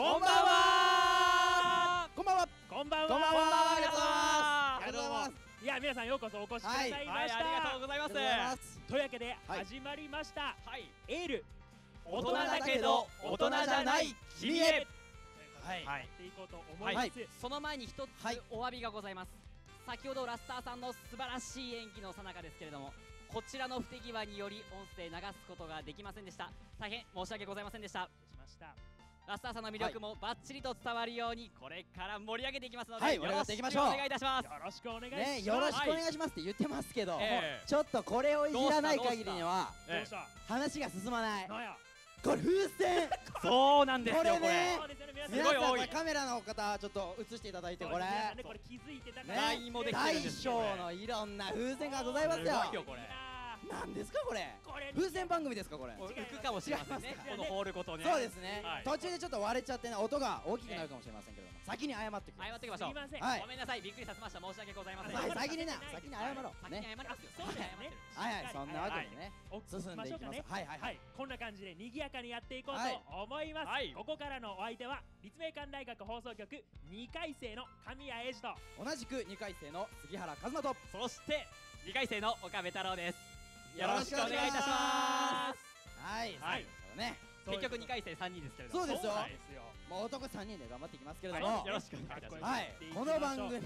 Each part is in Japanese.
こんばんは。 こんばんは。 こんばんは。 こんばんは。ありがとうございます。 ありがとうございます。いや、皆さんようこそお越しくださいました。 はい、ありがとうございます。 というわけで始まりました。エール。 大人だけど大人じゃない君へ。 はい。やっていこうと思います。 その前に一つお詫びがございます。先ほどラスターさんの素晴らしい演技の最中ですけれども、こちらの不手際により音声流すことができませんでした。大変申し訳ございませんでした。ラスターさんの魅力もバッチリと伝わるようにこれから盛り上げていきますので、よろしくお願いいたします。 よろしくお願いします。 よろしくお願いしますって言ってますけど、ちょっとこれをいじらない限りには話が進まない。これ風船。 そうなんですよ。これすごい多い。カメラの方ちょっと映していただいて、これ気づいてたから。 大小のいろんな風船がございますよ。なんですかこれ。風船番組ですかこれ。 浮くかもしれませんね。このホールごとね。 そうですね。途中でちょっと割れちゃってね、音が大きくなるかもしれませんけども、先に謝って謝ってきましょう。ごめんなさい、びっくりさせました。申し訳ございません。 先に謝ろう。 先に謝りますよ。 そうだよね。 はいはい、そんなわけでね、進んでいきます。 はいはい。こんな感じで賑やかにやっていこうと思います。ここからのお相手は立命館大学放送局2回生の神谷英二と、 同じく2回生の杉原一馬と、 そして2回生の岡部太郎です。よろしくお願いいたします。 はい、ね、 結局2回生3人ですけれども、 そうですよ。もう男3人で頑張っていきますけれども、 よろしくお願いいたします。 はい、この番組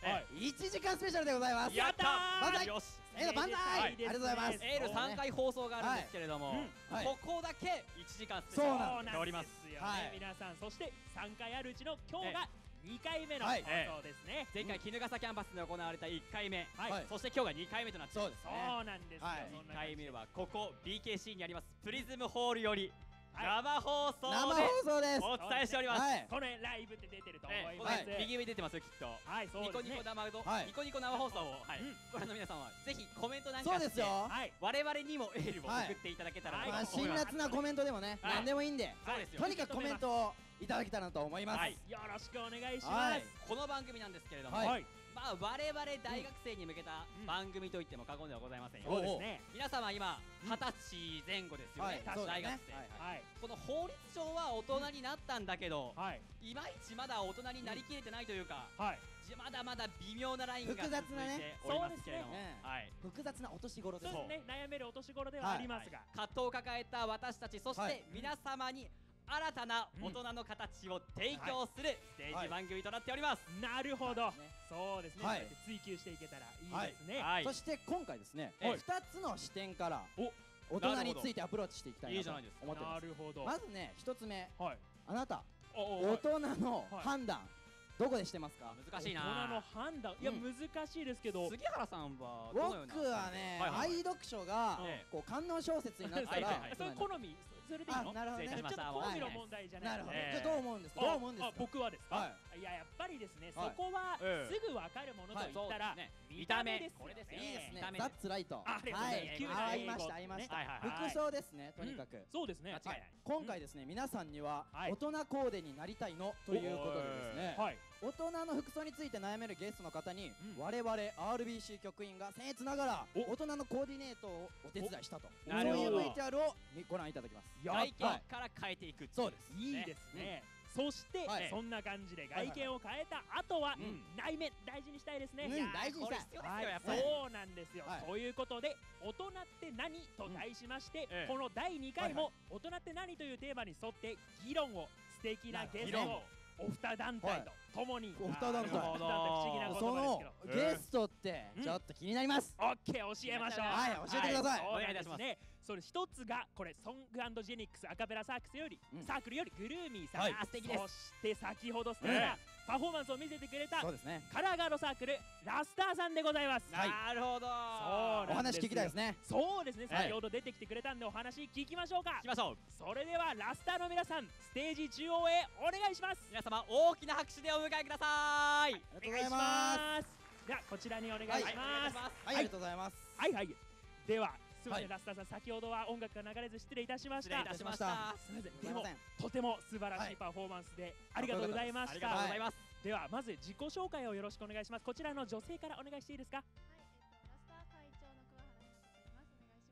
1時間スペシャルでございます。 やったー。 万歳。 よし。 万歳。ありがとうございます。 エール3回放送があるんですけれども、ここだけ1時間スペシャルになります。 皆さん、そして3回あるうちの今日が2回目の放送ですね。 前回衣笠キャンパスで行われた1回目、そして今日が2回目となっています。 そうなんですよ。 2回目はここ BKC にありますプリズムホールより生放送でお伝えしております。 これライブって出てると思います。 右上に出てますよきっと。ニコニコ生放送をご覧の皆さんはぜひコメントなんかして我々にもエールを送っていただけたらと思います。 辛辣なコメントでもね、何でもいいんで、とにかくコメントをいただけたらと思います。 よろしくお願いします。 この番組なんですけれども、まあ我々大学生に向けた番組といっても過言ではございませんよ。 そうですね。 皆様今20歳前後ですよね、大学生。この法律上は大人になったんだけど、いまいちまだ大人になりきれてないというか、まだまだ微妙なラインが続いておりますけれども、 複雑なお年頃です。 そうですね。悩めるお年頃ではありますが、 葛藤を抱えた私たち、そして皆様に新たな大人の形を提供するステージ番組となっております。 なるほど。そうですね。追求していけたらいいですね。 そして今回ですね、2つの視点から大人についてアプローチしていきたいなと思ってます。まずね、1つ目、あなた大人の判断どこでしてますか？ 難しいな。 大人の判断、いや難しいですけど、 杉原さんは僕はね、愛読書がこう官能小説になったら、 それ好み、それでいいの？ なるほどね。 ちょっと好みの問題じゃない。 なるほど。じゃあどう思うんですか？どう思うんですか？ 僕はですか？いや、やっぱりですね、そこはすぐ分かるものと言ったら見た目です。 これですね。 いいですね。ザッツライト。 はい、 合いました合いました。服装ですね、とにかく。 そうですね。 今回ですね、皆さんには大人コーデになりたいのということでですね、大人の服装について悩めるゲストの方に我々 RBC 局員が僭越ながら大人のコーディネートをお手伝いしたと、そういう VTR をご覧いただきます。 外見から変えていく。 そうです。 いいですね。そしてそんな感じで外見を変えた後は内面大事にしたいですね。 大事にしたい。 そうなんですよ。ということで大人って何と題しまして、この第2回も大人って何というテーマに沿って議論を、素敵なゲストをお二団体と共に、 お二団体、 不思議な言葉ですけど、 ゲストってちょっと気になります。 オッケー、教えましょう。 はい、教えてください。 お願いいたしますね。それ一つがこれソング&ジェニックスアカペラサークルよりグルーミーさん、素敵です。そして先ほど素敵なパフォーマンスを見せてくれたカラーガードサークルラスターさんでございます。 なるほど。 お話聞きたいですね。 そうですね。先ほど出てきてくれたんでお話聞きましょうか。 聞きましょう。 それではラスターの皆さん、ステージ中央へお願いします。 皆様大きな拍手でお迎えください。 ありがとうございます。 ではこちらにお願いします。 はい、ありがとうございます。 はいはい。ではすみません、ラスターさん、先ほどは音楽が流れず失礼いたしました。 失礼いたしました。 すみません。でもとても素晴らしいパフォーマンスでありがとうございました。 ありがとうございます。 ではまず自己紹介をよろしくお願いします。こちらの女性からお願いしていいですか？ ラスター会長の桑原さんと言います。お願いします。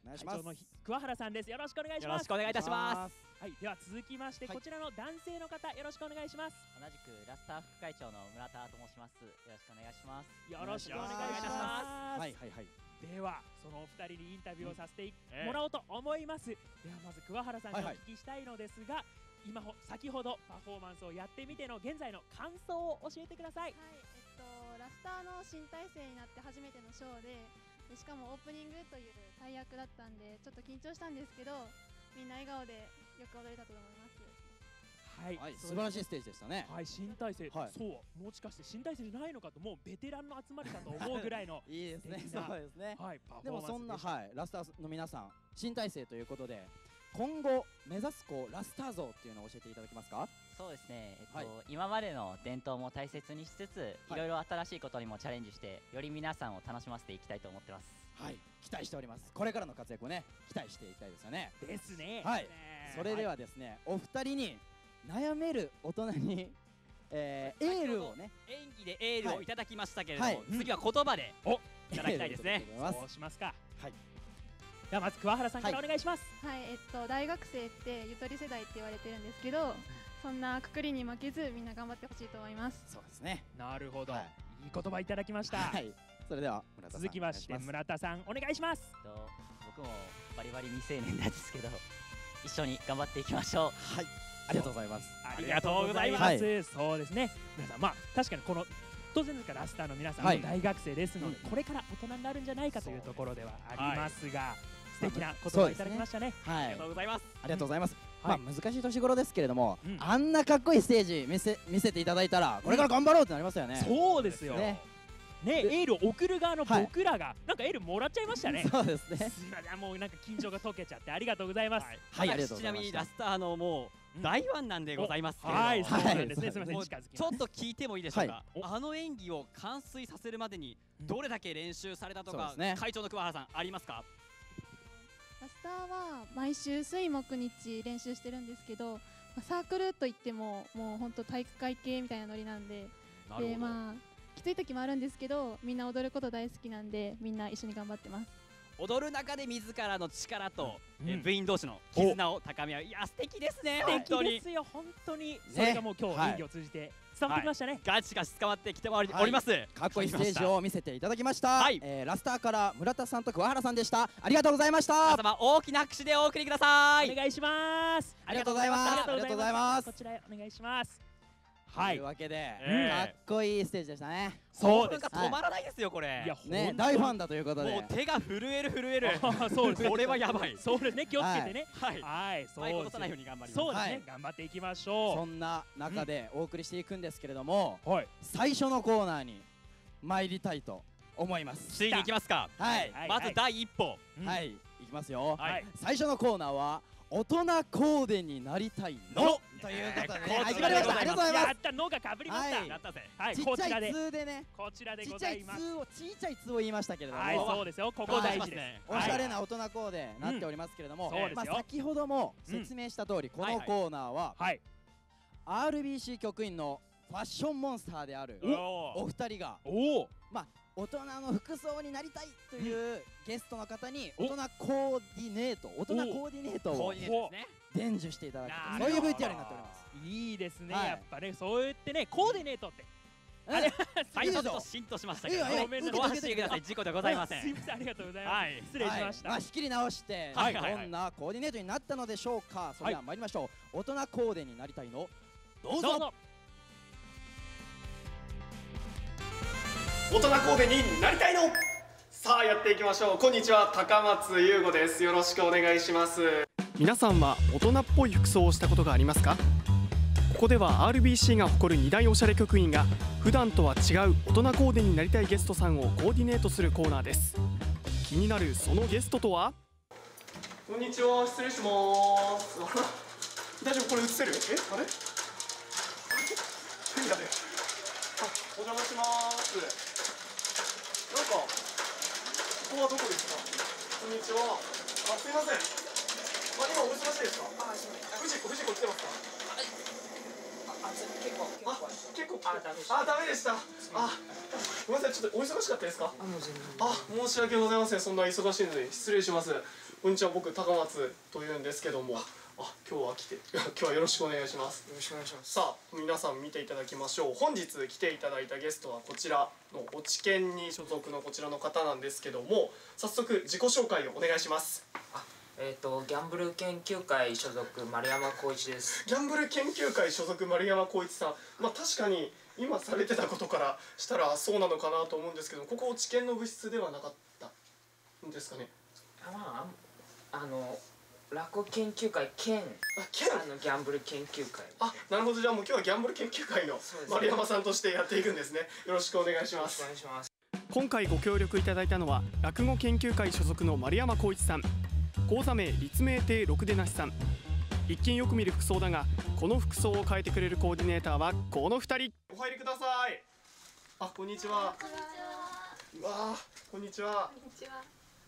願いします。 会長の桑原さんです。よろしくお願いします。 よろしくお願いいたします。 はい、では続きまして、こちらの男性の方、よろしくお願いします。 同じくラスター副会長の村田と申します。よろしくお願いします。 よろしくお願いいたします。 はいはいはい。 ではそのお二人にインタビューをさせてもらおうと思います。ではまず桑原さんにお聞きしたいのですが、先ほどパフォーマンスをやってみての現在の感想を教えてください。 はい、ラスターの新体制になって初めてのショーで、しかもオープニングという大役だったんでちょっと緊張したんですけど、みんな笑顔でよく踊れたと思います。 はい、素晴らしいステージでしたね。 はい、新体制、そう、もしかして新体制じゃないのかと、もうベテランの集まりかと思うぐらいのいいですね。そうですね。はい、でもそんなラスターの皆さん、新体制ということで、今後目指すラスター像っていうのを教えていただけますか？ そうですね。今までの伝統も大切にしつつ、いろいろ新しいことにもチャレンジして、より皆さんを楽しませていきたいと思ってます。 はい、期待しております。これからの活躍をね、期待していきたいですよね。 ですね。 はい。それではですね、お二人に悩める大人にエールをね、 演技でエールをいただきましたけれども、次は言葉でいただきたいですね。 そうしますか。はい。ではまず桑原さんからお願いします。 はい、大学生ってゆとり世代って言われてるんですけど、そんなくくりに負けずみんな頑張ってほしいと思います。 そうですね。 なるほど。いい言葉いただきました。はい。 それでは続きまして村田さんお願いします。 僕もバリバリ未成年なんですけど、一緒に頑張っていきましょう。 はい。ありがとうございます。 ありがとうございます。そうですね。皆さん、確かにこの当然ですがラスターの皆さんも大学生ですので、これから大人になるんじゃないかというところではありますが、素敵な言葉をいただきましたね。 ありがとうございます。 ありがとうございます。難しい年頃ですけれども、あんなかっこいいステージ見せていただいたら、これから頑張ろうってなりますよね。 そうですよね。エールを送る側の僕らがなんかエールもらっちゃいましたね。 そうですね。 すみません、もうなんか緊張が解けちゃってありがとうございます。 はい、ありがとうございます。 ちなみにラスターのもう大ファンなんでございますけれども、 はい、そうなんですね。すみません、近づきます。 ちょっと聞いてもいいでしょうか。あの演技を完遂させるまでにどれだけ練習されたとか、会長の桑原さんありますか？ ラスターは毎週水木日練習してるんですけど、サークルといってももう本当体育会系みたいなノリなんで、きつい時もあるんですけど、みんな踊ること大好きなんで、みんな一緒に頑張ってます。 踊る中で自らの力と部員同士の絆を高め合う、いや素敵ですね。 本当にですよ、本当にそれがもう今日演技を通じて伝わってきましたね。 ガチガチ伝わってきております。 かっこいいステージを見せていただきました。ラスターから村田さんと桑原さんでした。ありがとうございました。 皆様大きな拍手でお送りください。 お願いします。 ありがとうございます。ありがとうございます。 こちらへお願いします。 というわけで、かっこいいステージでしたね。 そうです。止まらないですよこれ。 いやね、大ファンだということで。 もう手が震える。 そうです。 これはやばい。 そうですね。気をつけてね。 はい。そう落とさないように頑張ります。 そうですね。頑張っていきましょう。 そんな中でお送りしていくんですけれども、最初のコーナーに参りたいと思います。 ついに行きますか。 はい。 まず第一歩。 はい。いきますよ。最初のコーナーは大人コーデになりたいのということで始まりました。ありがとうございます。 やったのが被りました。やったぜ。はい、 ちっちゃい通でね。 こちらでございます。ちっちゃい通を言いましたけれども、 はい、そうですよ。ここ大事です。 おしゃれな大人コーデになっておりますけれども、先ほども説明した通り、このコーナーは RBC 局員のファッションモンスターであるお二人が、大人の服装になりたいというゲストの方に大人コーディネートを伝授していただく、そういう VTR になっております。 いいですね。やっぱね、そう言ってね、コーディネートって最初ちょっと浸透しましたけど、ごめんなさい、ご安心ください。事故でございません。 すみません、ありがとうございます。失礼しました。 仕切り直してどんなコーディネートになったのでしょうか。それでは参りましょう。大人コーデになりたいの、どうぞ。 大人コーデになりたいの。さあやっていきましょう。こんにちは、高松優吾です。よろしくお願いします。 皆さんは大人っぽい服装をしたことがありますか？ここでは RBC が誇る2大おしゃれ局員が普段とは違う大人コーデになりたいゲストさんをコーディネートするコーナーです。気になるそのゲストとは？ こんにちは、失礼します。大丈夫？これ映せる？あれ？何だね。お邪魔します。なんかここはどこですか？こんにちは。すいません。今お忙しいですか？藤子来てますか？ダメでした。ごめんなさい、ちょっとお忙しかったですか？申し訳ございません。そんな忙しいのに失礼します。 こんにちは、僕高松というんですけども、今日はよろしくお願いします。よろしくお願いします。さあ、皆さん見ていただきましょう。本日来ていただいたゲストはこちらの落ち研に所属のこちらの方なんですけども、早速自己紹介をお願いします。 ギャンブル研究会所属丸山光一です。 ギャンブル研究会所属丸山光一さん、確かに今されてたことからしたらそうなのかなと思うんですけど、ここ落ち研の部室ではなかったんですかね。 落語研究会兼ギャンブル研究会。 なるほど。じゃあもう今日はギャンブル研究会の丸山さんとしてやっていくんですね。よろしくお願いします。 お願いします。 今回ご協力いただいたのは落語研究会所属の丸山光一さん、講座名立命亭ろくでなしさん。一見よく見る服装だが、この服装を変えてくれるコーディネーターはこの2人。 お入りください。こんにちは。うわー、こんにちは。こんにちは。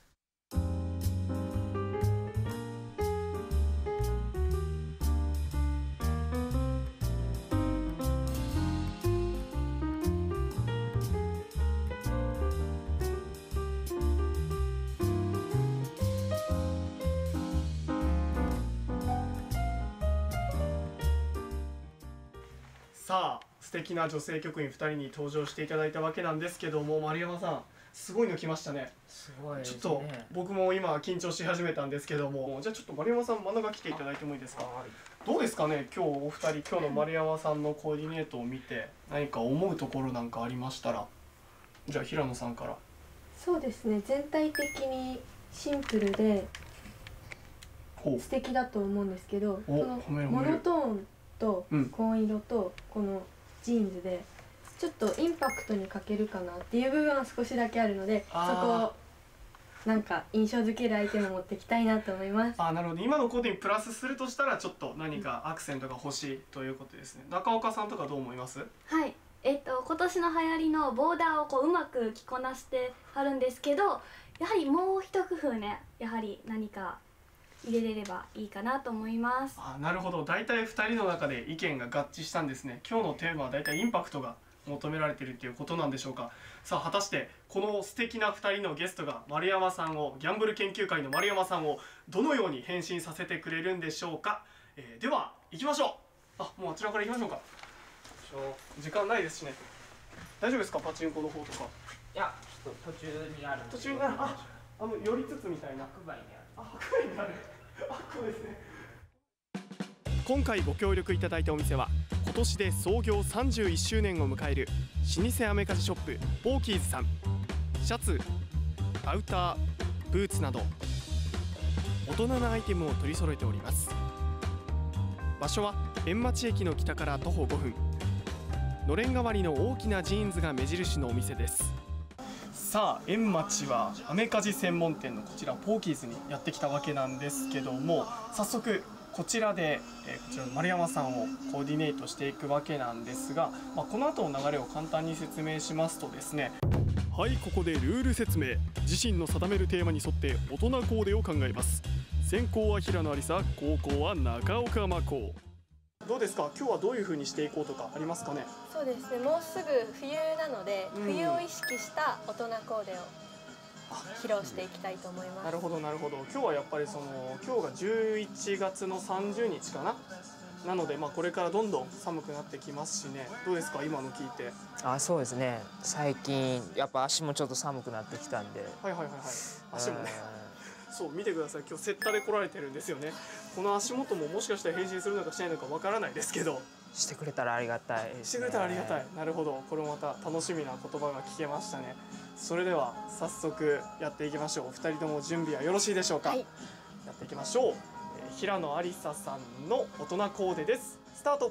さあ、素敵な女性局員2人に登場していただいたわけなんですけども、丸山さん、すごいの来ましたね。 すごいですね。 ちょっと僕も今緊張し始めたんですけども、じゃあちょっと丸山さん真ん中来ていただいてもいいですか。どうですかね、今日お二人、今日の丸山さんのコーディネートを見て何か思うところなんかありましたら、じゃあ平野さんから。 そうですね、全体的にシンプルで素敵だと思うんですけど、そのモノトーンと紺色とこのジーンズでちょっとインパクトに欠けるかなっていう部分は少しだけあるので、そこをなんか印象付けるアイテムを持っていきたいなと思います。 なるほど。今のコーデにプラスするとしたらちょっと何かアクセントが欲しいということですね。中岡さんとかどう思います？ はい、今年の流行りのボーダーをうまく着こなしてあるんですけど、やはりもう一工夫ね、やはり何か入れれればいいかなと思います。 なるほど。大体2人の中で意見が合致したんですね。今日のテーマは大体インパクトが求められているっていうことなんでしょうか。さあ、果たしてこの素敵な2人のゲストが丸山さんを、ギャンブル研究会の丸山さんをどのように変身させてくれるんでしょうか。では行きましょう。もうあちらから行きましょうか。時間ないですしね。大丈夫ですか、パチンコの方とか。 いや、ちょっと途中にある。 途中にある。寄りつつみたいな。 白馬にある。 白馬にある。そうですね。 今回ご協力いただいたお店は今年で創業31周年を迎える老舗アメカジショップポーキーズさん。シャツ、アウター、ブーツなど大人なアイテムを取り揃えております。場所は円町駅の北から徒歩5分、のれん代わりの大きなジーンズが目印のお店です。さあ、円町はアメカジ専門店のこちらポーキーズにやってきたわけなんですけども、早速こちらで、こちらの丸山さんをコーディネートしていくわけなんですが、この後の流れを簡単に説明しますとですね、はい、ここでルール説明。自身の定めるテーマに沿って大人コーデを考えます。先攻は平野有沙、後攻は中岡真子。どうですか、今日はどういう風にしていこうとかありますかね。 そうですね、もうすぐ冬なので、冬を意識した大人コーデを披露していきたいと思います。 なるほどなるほど。今日はやっぱり今日が11月の30日かなので、これからどんどん寒くなってきますしね。どうですか、今の聞いて。 そうですね、最近やっぱ足もちょっと寒くなってきたんで。 足もねそう、見てください、今日セッタで来られてるんですよね。この足元ももしかしたら変身するのかしないのかわからないですけど、 してくれたらありがたいですね。 してくれたらありがたい。なるほど、これもまた楽しみな言葉が聞けましたね。それでは早速やっていきましょう。2人とも準備はよろしいでしょうか。やっていきましょう。平野有沙さんの大人コーデです。スタート。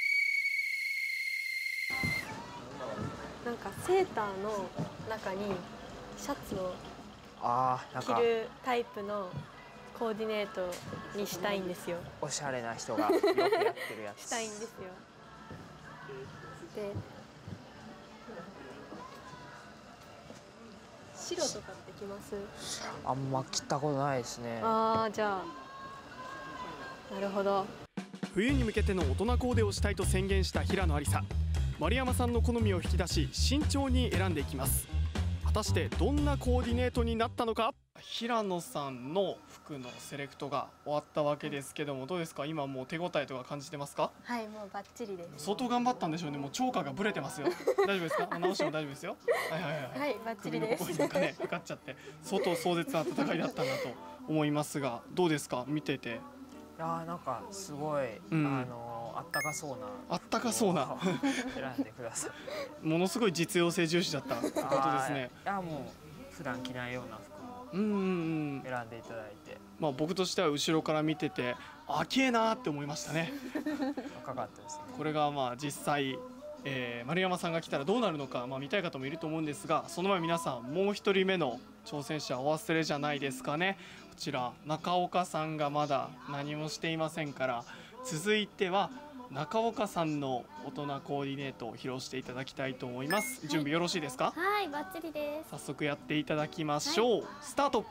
なんかセーターの中にシャツを着るタイプのコーディネートにしたいんですよ。 おしゃれな人がよくやってるやつしたいんですよ。で、白とかって着ます？ あんま着たことないですね。 じゃあなるほど。 冬に向けての大人コーデをしたいと宣言した平野有沙。丸山さんの好みを引き出し慎重に選んでいきます。果たしてどんなコーディネートになったのか。平野さんの服のセレクトが終わったわけですけども、どうですか、今もう手応えとか感じてますか？ はい、もうバッチリです。 相当頑張ったんでしょうね。もうチョーカーがブレてますよ。大丈夫ですか？直しても大丈夫ですよ。はいはいはい。 はい、バッチリです。 首のここになんかね、かかっちゃって相当壮絶な戦いだったなと思いますが、どうですか、見てて。 いやなんかすごい、あったかそうな選んでください。 ものすごい実用性重視だったってことですね。 いやもう普段着ないような服を選んでいただいて、 まあ僕としては後ろから見ててきえなって思いましたね。 赤かったですね。 これがまあ実際、丸山さんが来たらどうなるのか、見たい方もいると思うんですが、その前皆さんもう一人目の挑戦者お忘れじゃないですかね。こちら中岡さんがまだ何もしていませんから、続いては中岡さんの大人コーディネートを披露していただきたいと思います。準備よろしいですか？ はい、バッチリです。 早速やっていただきましょう。スタート。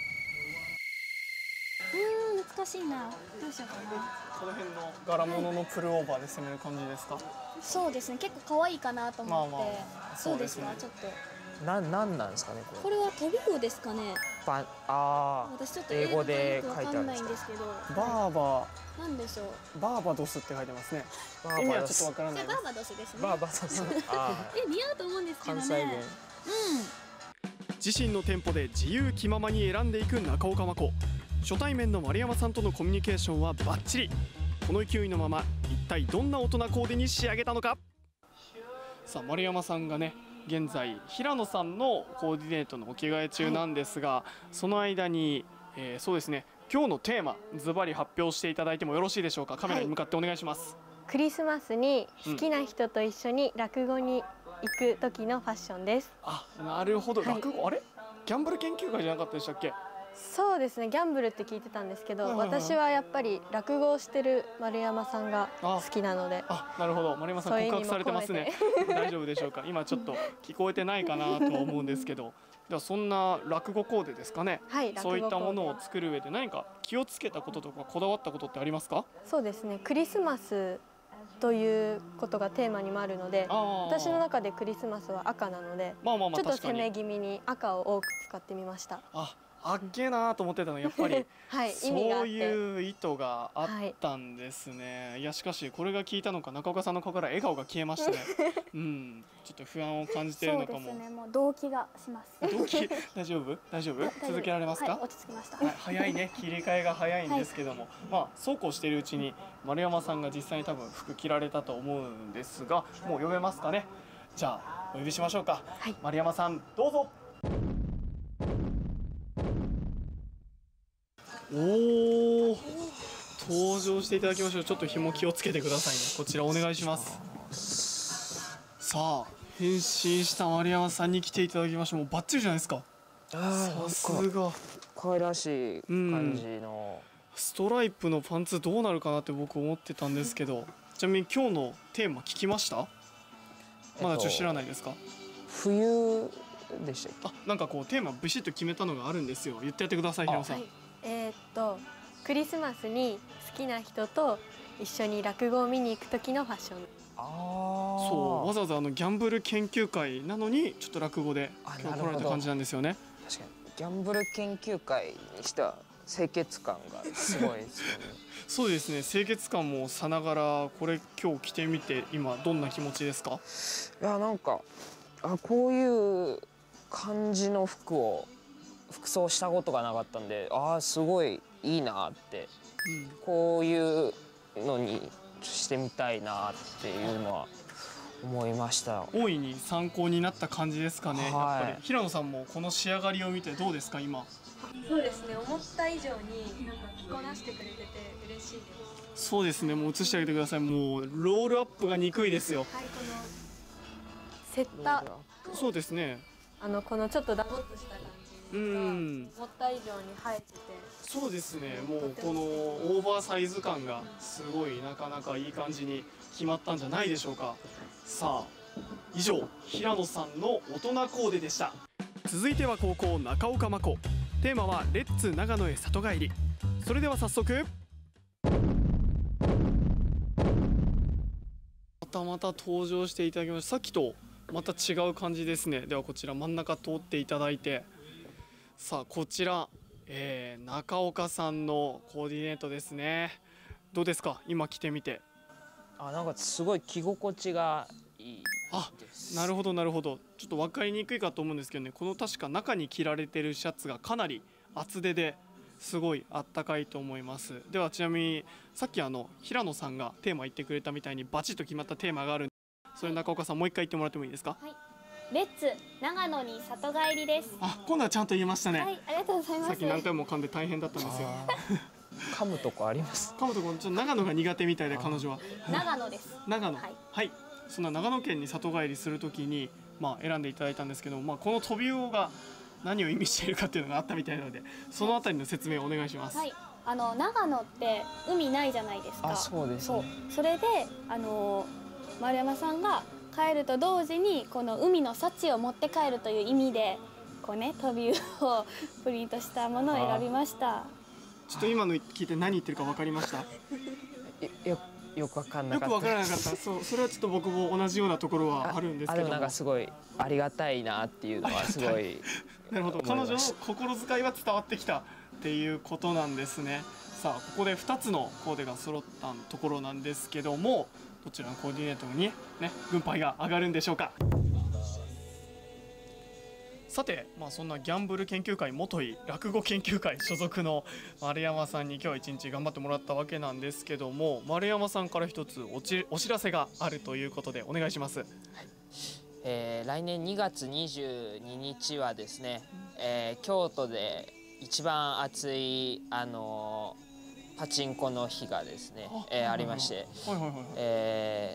難しいな。どうしようかな。 この辺の柄物のプルオーバーで攻める感じですか？ そうですね、結構可愛いかなと思って。そうですね、ちょっと。 なんなんですかね、 これは飛び魚ですかね。私ちょっと英語で書いてあるんですけど。 バーバー。なんでしょう。 バーバドスって書いてますね。意味はちょっとわからないです。 バーバドスですね。 バーバドス。 似合うと思うんですけどね。 関西弁。 自身の店舗で自由気ままに選んでいく中岡真子。初対面の丸山さんとのコミュニケーションはバッチリ。この勢いのまま一体どんな大人コーデに仕上げたのか。さあ丸山さんがね、現在平野さんのコーディネートのお着替え中なんですが、その間に、そうですね、今日のテーマズバリ発表していただいてもよろしいでしょうか。カメラに向かってお願いします。 クリスマスに好きな人と一緒に落語に行く時のファッションです。 なるほど、落語、あれギャンブル研究会じゃなかったでしたっけ？ そうですね、ギャンブルって聞いてたんですけど、私はやっぱり落語をしてる丸山さんが好きなので。 なるほど、丸山さん告白されてますね。大丈夫でしょうか。今ちょっと聞こえてないかなとは思うんですけど、ではそんな落語コーデですかね。 はい、 そういったものを作る上で何か気をつけたこととかこだわったことってありますか？ そうですね、クリスマスということがテーマにもあるので、私の中でクリスマスは赤なので、ちょっと攻め気味に赤を多く使ってみました。 あっけなと思ってたのやっぱり、 はい、 そういう意図があったんですね。いやしかしこれが聞いたのか中岡さんの顔から笑顔が消えましたね。ちょっと不安を感じているのかも。 そうですね、もう動悸がします。 動悸大丈夫続けられますか？ 落ち着きました。 早いね、切り替えが早いんですけども、そうこうしているうちに丸山さんが実際に多分服着られたと思うんですが、もう呼べますかね。じゃあお呼びしましょうか。丸山さんどうぞ。登場していただきましょう。ちょっと紐気をつけてくださいね。こちらお願いします。さあ変身した丸山さんに来ていただきました。もうバッチリじゃないですか。さすが可愛らしい感じの、 ストライプのパンツどうなるかなって僕思ってたんですけど、ちなみに今日のテーマ聞きました？まだ知らないですか？ 冬でしたっけ？ なんかこうテーマビシッと決めたのがあるんですよ。言ってやってください、平野さん。 クリスマスに好きな人と一緒に落語を見に行く時のファッション。 そう、わざわざギャンブル研究会なのにちょっと落語で今日来られた感じなんですよね。 確かにギャンブル研究会にしては清潔感がすごいですよね。 そうですね、清潔感もさながら、これ今日着てみて今どんな気持ちですか？ いやなんかこういう感じの服装したことがなかったんで、すごいいいなって、こういうのにしてみたいなっていうのは思いました。 大いに参考になった感じですかね。やっぱり平野さんもこの仕上がりを見てどうですか今？ そうですね、思った以上に着こなしてくれてて嬉しいです。 そうですね、もう映してあげてください。もうロールアップが憎いですよ。 はい、このセッター。 そうですね。 このちょっとダボっとした感じが思った以上に映えてて。 そうですね、もうこのオーバーサイズ感がすごいなかなかいい感じに決まったんじゃないでしょうか。さあ以上平野さんの大人コーデでした。続いては高校中岡真子。テーマはレッツ長野へ里帰り。それでは早速また登場していただきました。さっきとまた違う感じですね。ではこちら真ん中通っていただいて、さあこちら、中岡さんのコーディネートですね。どうですか今着てみて。 なんかすごい着心地がいいです。 なるほどなるほど。ちょっと分かりにくいかと思うんですけどね、この確か中に着られてるシャツがかなり厚手ですごいあったかいと思います。ではちなみにさっき平野さんがテーマ言ってくれたみたいにバチッと決まったテーマがあるんで、それ中岡さんもう一回言ってもらってもいいですか？ はい、レッツ長野に里帰りです。 今度はちゃんと言えましたね。 はい、ありがとうございます。 さっき何回も噛んで大変だったんですよ。 噛むとこあります。 噛むとこちょっと長野が苦手みたいで彼女は。 長野です。 長野。はい。そんな長野県に里帰りするときに選んでいただいたんですけど、このトビウオが何を意味しているかっていうのがあったみたいなので、そのあたりの説明をお願いします。 はい。長野って海ないじゃないですか。 そうですね。 それで丸山さんが帰ると同時にこの海の幸を持って帰るという意味でこうねトビウオをプリントしたものを選びました。 ちょっと今の聞いて何言ってるか分かりました？ よく分からなかった。 よく分からなかった。それはちょっと僕も同じようなところはあるんですけども。 なんかすごいありがたいなっていうのはすごい。 なるほど。彼女の心遣いは伝わってきたっていうことなんですね。さあここで2つのコーデが揃ったところなんですけども、どちらのコーディネートに軍配が上がるんでしょうか。さて、そんなギャンブル研究会元井落語研究会所属の丸山さんに今日は一日頑張ってもらったわけなんですけども、丸山さんから一つお知らせがあるということでお願いします。はい、 来年2月22日はですね、京都で一番熱いパチンコの日がですねありまして、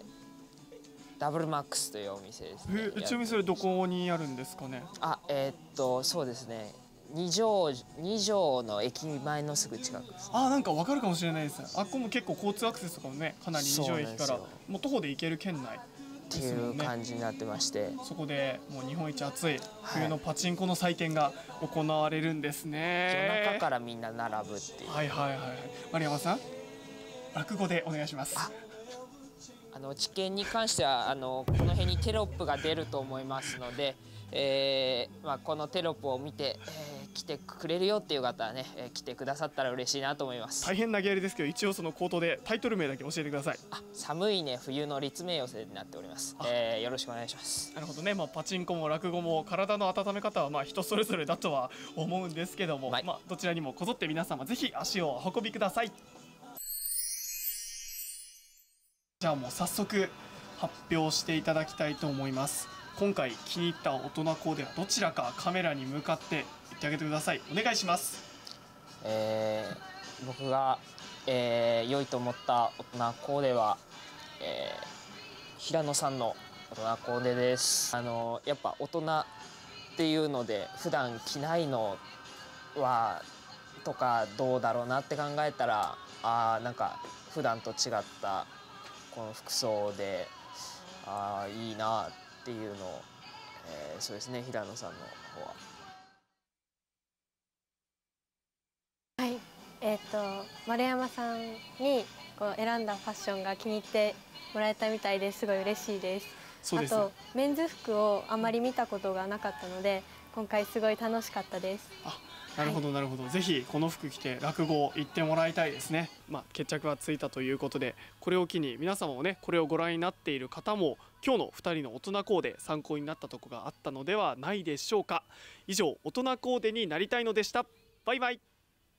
ダブルマックスというお店ですね。 ちなみにそれどこにあるんですかね？ そうですね。二条の駅前のすぐ近くです。 なんかわかるかもしれないです。あっこも結構交通アクセスとかもね、かなり二条駅からもう徒歩で行ける圏内っていう感じになってまして、 そこでもう日本一熱い冬のパチンコの祭典が行われるんですね。 夜中からみんな並ぶっていう。 丸山さん、落語でお願いします。 知見に関してはこの辺にテロップが出ると思いますので、このテロップを見て、来てくれるよっていう方はね、来てくださったら嬉しいなと思います。 大変投げやりですけど、一応その口頭でタイトル名だけ教えてください。 寒いね冬の立命寄せになっております。よろしくお願いします。 なるほどね。パチンコも落語も体の温め方は人それぞれだとは思うんですけども、どちらにもこぞって皆様ぜひ足をお運びください。じゃあもう早速発表していただきたいと思います。今回気に入った大人コーデはどちらかカメラに向かって言ってあげてください。お願いします。 僕が、良いと思った大人コーデは、平野さんの大人コーデです。やっぱ大人っていうので普段着ないのはとかどうだろうなって考えたらなんか普段と違ったこの服装でいいなっていうのを、そうですね、平野さんの方は。 はい、丸山さんに選んだファッションが気に入ってもらえたみたいですごい嬉しいです。あとメンズ服をあまり見たことがなかったので今回すごい楽しかったです。 なるほどなるほど。ぜひこの服着て落語行ってもらいたいですね。決着はついたということで、これを機に皆様もね、これをご覧になっている方も今日の2人の大人コーデ参考になったところがあったのではないでしょうか。以上、大人コーデになりたいのでした。バイバイ。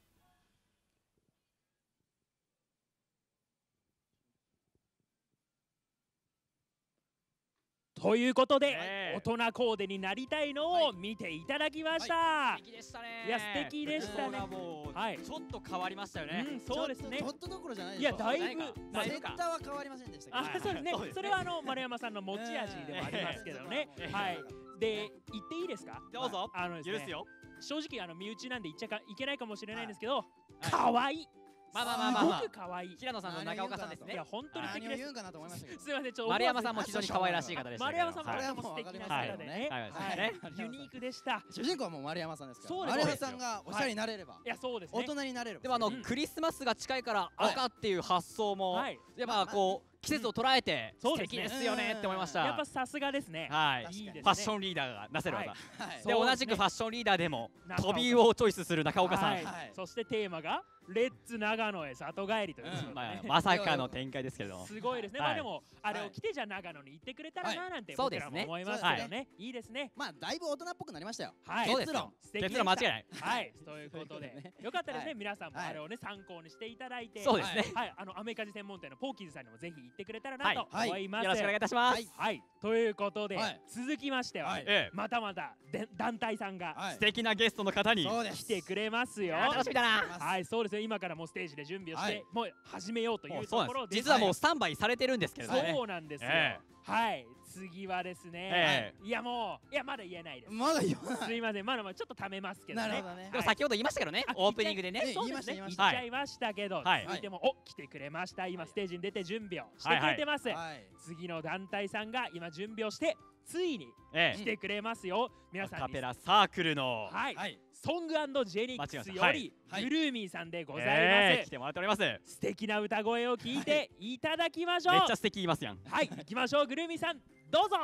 ということで、大人コーデになりたいのを見ていただきました。 素敵でしたね。 いや素敵でしたね。 ちょっと変わりましたよね。 そうですね。 ちょっとどころじゃないです。 いやだいぶセッターは変わりませんでしたけど。 そうですね。それは丸山さんの持ち味でもありますけどね。はい。で言っていいですか。 どうぞ。 許すよ。正直身内なんで言っちゃいけないかもしれないんですけど、可愛い。すごく可愛い。 平野さんの中岡さんですね。 いや本当に素敵です。すみません、 丸山さんも非常に可愛らしい方でした。 丸山さんも素敵なキャラでね。ユニークでした。 主人公はもう丸山さんですから。丸山さんがおしゃれになれれば。 いやそうですね。 大人になれる。 でもクリスマスが近いから赤っていう発想もやっぱ季節を捉えて素敵ですよねって思いました。 やっぱさすがですね。 はい。ファッションリーダーがなせる技。で同じくファッションリーダーでもトビウオをチョイスする中岡さん。 そしてテーマがレッツ長野へ里帰りという。 まさかの展開ですけれども。 すごいですね。まあでもあれを着てじゃ長野に行ってくれたらななんて僕らも思いますけどね。いいですね。 まあだいぶ大人っぽくなりましたよ。 結論。結論間違いない。 はい。ということでよかったですね。皆さんもあれをね参考にしていただいて。 そうですね。 はい。アメカジ専門店のポーキーズさんにもぜひ行ってくれたらなと思います。 よろしくお願いいたします。 はい。ということで続きましてはまたまた団体さんが素敵なゲストの方に来てくれますよ。 楽しみだな。 はい。そうですよ。今からもうステージで準備をしてもう始めようというところで、 実はもうスタンバイされてるんですけどね。 そうなんですよ。はい。次はですね、いやまだ言えないです。 まだ言わない。 すいません、まだちょっと貯めますけどね。 でも先ほど言いましたけどね、オープニングでね。 そうですね。言っちゃいましたけど、でも来てくれました。今ステージに出て準備をしてくれてます。次の団体さんが今準備をしてついに来てくれますよ。皆さん。 アカペラサークルのソング&ジェニックスよりグルーミーさんでございます。 来てもらっております。 素敵な歌声を聞いていただきましょう。 めっちゃ素敵言いますやん。 はい、行きましょう。グルーミーさんどうぞ。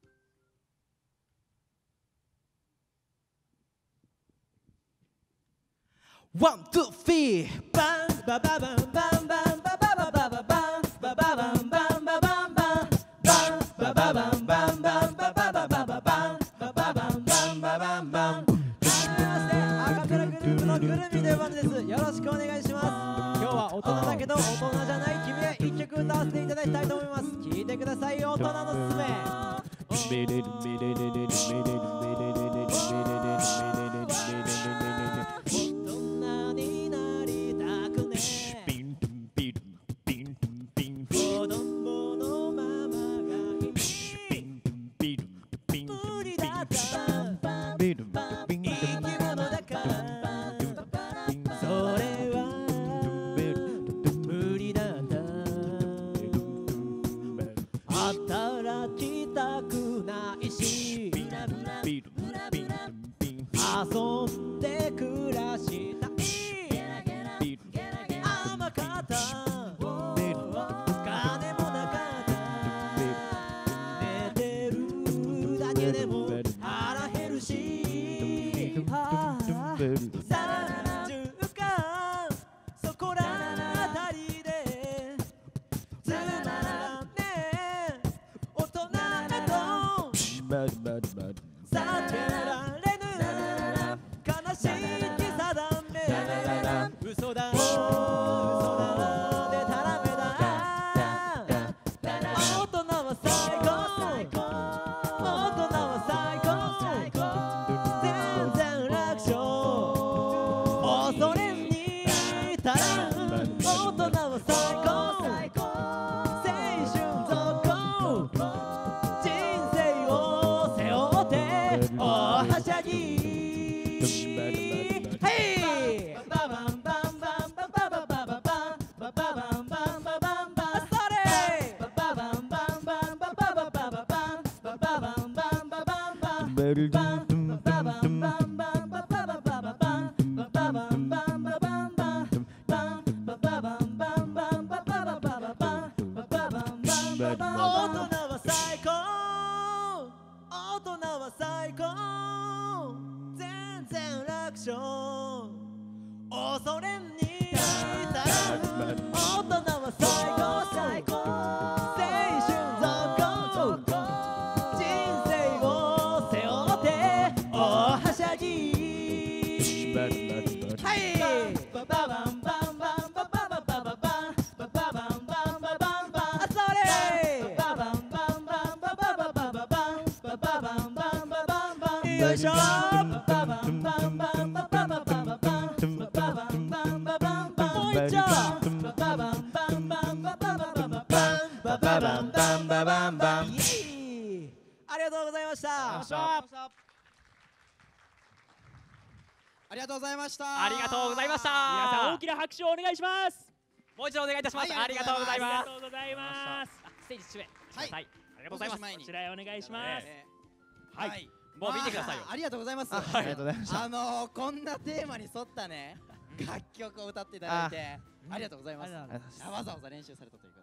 ワン、ツー、スリー、バンバババンバンバンババババババンバババンバンババンバンバンバババンバンバンババババババンバババンバンババンバン。アカペラグループのグルーミーというバンドです。よろしくお願いします。今日は大人だけど大人じゃない君へ一曲歌わせていただきたいと思います。聴いてください。大人のすすめ。働きたくないし遊んで暮らしたい甘かった金もなかった寝てるだけでも腹減るし30かそこらあたりでつまらねえ大人だと避けられぬ悲しき定め嘘だでたらめだ大人は最高大人は最高全然楽勝恐れに足らん大人は最高青春続行人生を背負って大はしゃぎヘイババンバンバンババババババンバババンバンババンバンそれバババンバンバンババババババンバババンバンババンバンバンバババンバンバンババババババンバババンバンババンバンバンバババンバンバンババババババンバババンバンババン大人は最高大人は最高全然楽勝恐れに足らぬ大人は最高青春続行人生を背負って大はしゃぎはいバババンバンバンババババババンバババンバンババンバンそれババンバンバンババババババンバババンバンババンバンよいしょバババンバンバンババババババンバババンバンババンバンもう一丁バババンバンバンババババババンバババンバンババンバンありがとうございましたありがとうございました。 ありがとうございました。 皆さん大きな拍手をお願いします。 もう一度お願いいたします。ありがとうございます。 ありがとうございます。 ステージ中へ。 はい。 ありがとうございます。 こちらへお願いします。 はい。もう見てくださいよ。 ありがとうございます。 ありがとうございました。 こんなテーマに沿ったね楽曲を歌っていただいてありがとうございます。わざわざ練習されたということで。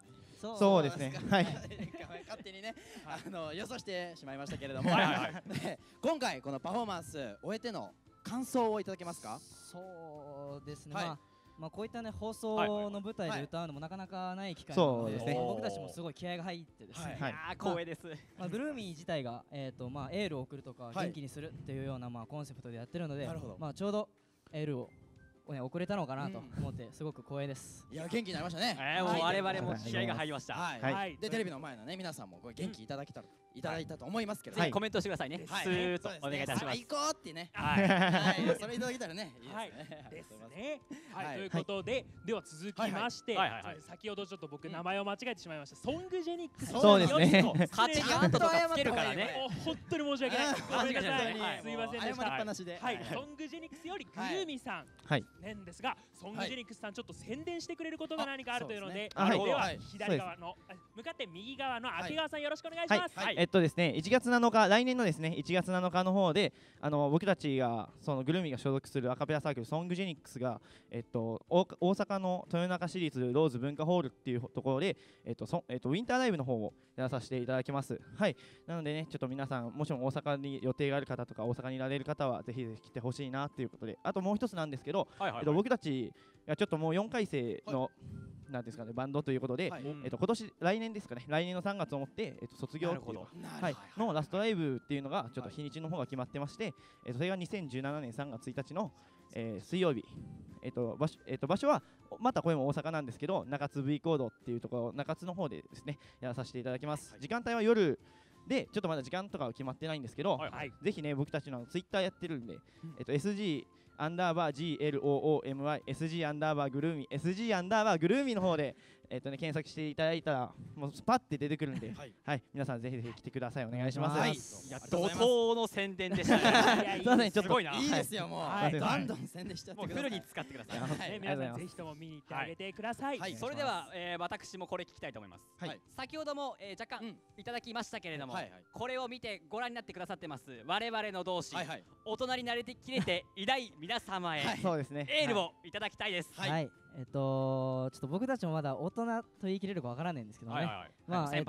そうですね。はい。勝手にね、予想してしまいましたけれども、今回このパフォーマンス終えての感想をいただけますか？ そうですね。まあこういったね放送の舞台で歌うのもなかなかない機会なので、僕たちもすごい気合が入ってですね。 光栄です。 まあグルーミー自体がまあエールを送るとか元気にするっていうようなまあコンセプトでやってるので、まあちょうどエールを送れたのかなと思ってすごく光栄です。 いや元気になりましたね。 もう我々も気合が入りました。 でテレビの前のね皆さんも元気いただいたと思いますけど、 ぜひコメントしてくださいね。スーッとお願いいたします。 行こうってね。それいただけたらねいいですね。 ということででは続きまして、先ほどちょっと僕名前を間違えてしまいました。ソングジェニックス。 そうですね。 カチガンとかつけるからね。 本当に申し訳ない。ごめんなさい。すいませんでした。 謝りっぱなしで。 ソングジェニックスよりグルーミーさんなんですが、ソングジェニックスさんちょっと宣伝してくれることが何かあるというので、では左側の向かって右側の明川さんよろしくお願いします。 ですね、1月7日、来年のですね、1月7日の方で、僕たちが、そのグルーミーが所属するアカペラサークル、ソングジェニックスが、大阪の豊中市立ローズ文化ホールっていうところで、ウィンターライブの方をやらさせていただきます。はい。なのでね、ちょっと皆さん、もちろん大阪に予定がある方とか、大阪にいられる方は、ぜひぜひ来てほしいなということで、あともう一つなんですけど、僕たちがちょっともう4回生の、なんですかね、バンドということで、来年ですかね、来年の3月をもって、卒業っていうのラストライブっていうのがちょっと日にちの方が決まってまして、それが2017年3月1日の、水曜日、場所はまたこれも大阪なんですけど、中津 V コードっていうところ、中津の方でですねやらさせていただきます。時間帯は夜でちょっとまだ時間とかは決まってないんですけど、ぜひね僕たちのツイッターやってるんで、SG_GLOOMY SG_ グルーミー SG_ グルーミーの方で検索していただいたらもうスパッて出てくるんで、皆さんぜひぜひ来てください。お願いします。 いや怒涛の宣伝でしたね。すごいな。 いいですよもう。どんどん宣伝しちゃってください。 フルに使ってください。 皆さんぜひとも見に行ってあげてください。 それでは私もこれ聞きたいと思います。先ほども若干いただきましたけれども、これを見てご覧になってくださってます我々の同志、大人になれてきれていない皆様へそうですね。 エールをいただきたいです。 はい。ちょっと僕たちもまだ大人と言い切れるかわからないんですけどね。まあ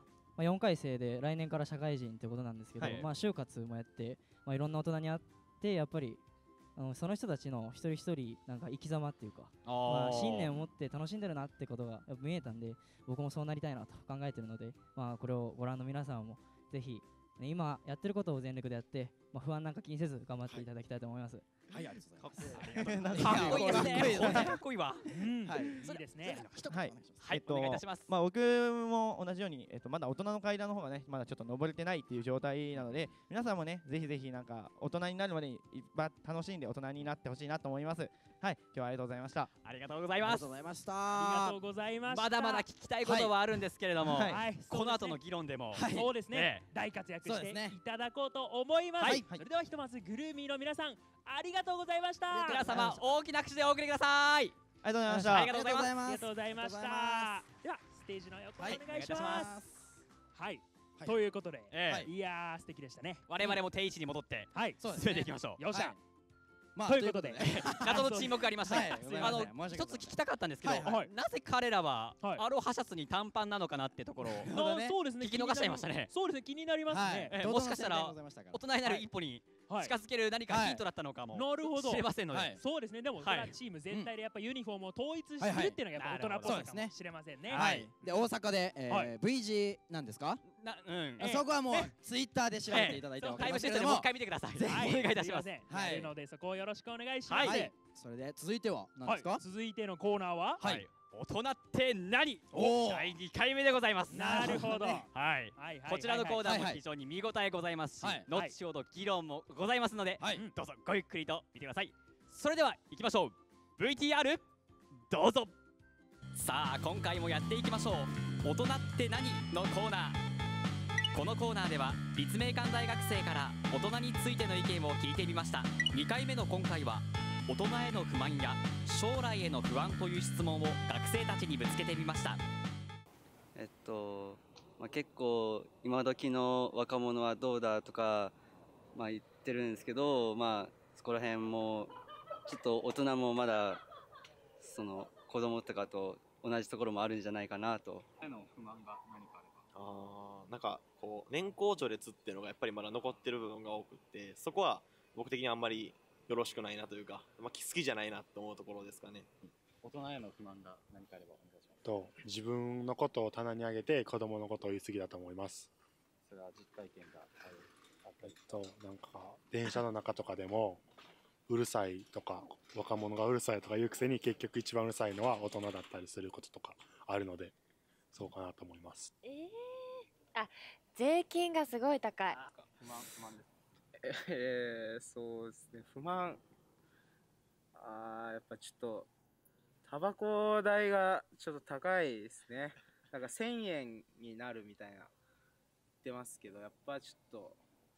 4回生で来年から社会人ってことなんですけど、まあ就活もやって、まあいろんな大人に会ってやっぱりその人たちの一人一人なんか生き様っていうか、まあ信念を持って楽しんでるなってことがやっぱ見えたんで、僕もそうなりたいなと考えてるので、まあこれをご覧の皆さんもぜひ今やってることを全力でやって、まあ不安なんか気にせず頑張っていただきたいと思います。 はい、ありがとうございます。 かっこいいですね。かっこいいわ。 いいですね。 はい、お願いいたします。 まあ僕も同じようにまだ大人の階段の方がねまだちょっと登れてないっていう状態なので、皆さんもねぜひぜひなんか大人になるまでに楽しんで大人になってほしいなと思います。はい、今日はありがとうございました。 ありがとうございます。 ありがとうございました。 ありがとうございました。 まだまだ聞きたいことはあるんですけれども、この後の議論でもそうですね。大活躍していただこうと思います。それではひとまずグルーミーの皆さんありがとうございました。 皆様大きな拍手でお送りください。 ありがとうございました。 ありがとうございます。 ありがとうございました。ではステージの横お願いします。はい。ということで、いやー素敵でしたね。 我々も定位置に戻って進めていきましょう。 よっしゃ。 ということで謎の沈黙ありましたが、一つ聞きたかったんですけど、なぜ彼らはアロハシャツに短パンなのかなってところを聞き逃しちゃいましたね。 そうですね、気になりますね。 もしかしたら大人になる一歩に近づける何かヒントだったのかもしれませんので。 そうですね。でもそれはチーム全体でやっぱユニフォームを統一するっていうのがやっぱ大人っぽさかもしれませんね。 で大阪で V 字なんですか？そこはもうツイッターで調べていただいて、 タイムシフトでもう一回見てください。お願いいたします。 はい。のでそこをよろしくお願いします。 それで続いては何ですか？ 続いてのコーナーは大人って何？第2回目でございます。 なるほど。 はい。こちらのコーナーも非常に見応えございますし、後ほど議論もございますので、どうぞごゆっくりと見てください。それでは行きましょう。VTR どうぞ。さあ今回もやっていきましょう。大人って何のコーナー。このコーナーでは立命館大学生から大人についての意見を聞いてみました。2回目の今回は大人への不満や将来への不安という質問を学生たちにぶつけてみました。 結構今時の若者はどうだとか、言ってるんですけど、そこら辺もちょっと大人もまだその子供とかと同じところもあるんじゃないかなと。 なんかこう年功序列っていうのがやっぱりまだ残ってる部分が多くって、そこは僕的にあんまりよろしくないなというか、好きじゃないなと思うところですかね。 大人への不満が何かあればお願いします。 自分のことを棚に上げて子供のことを言い過ぎだと思います。 それは実体験があったりなんか電車の中とかでもうるさいとか若者がうるさいとか言うくせに結局一番うるさいのは大人だったりすることとかあるので、そうかなと思います。 税金がすごい高い。 不満です。そうですね、不満、やっぱちょっとタバコ代がちょっと高いですね。なんか1000円になるみたいな言ってますけど、やっぱちょっと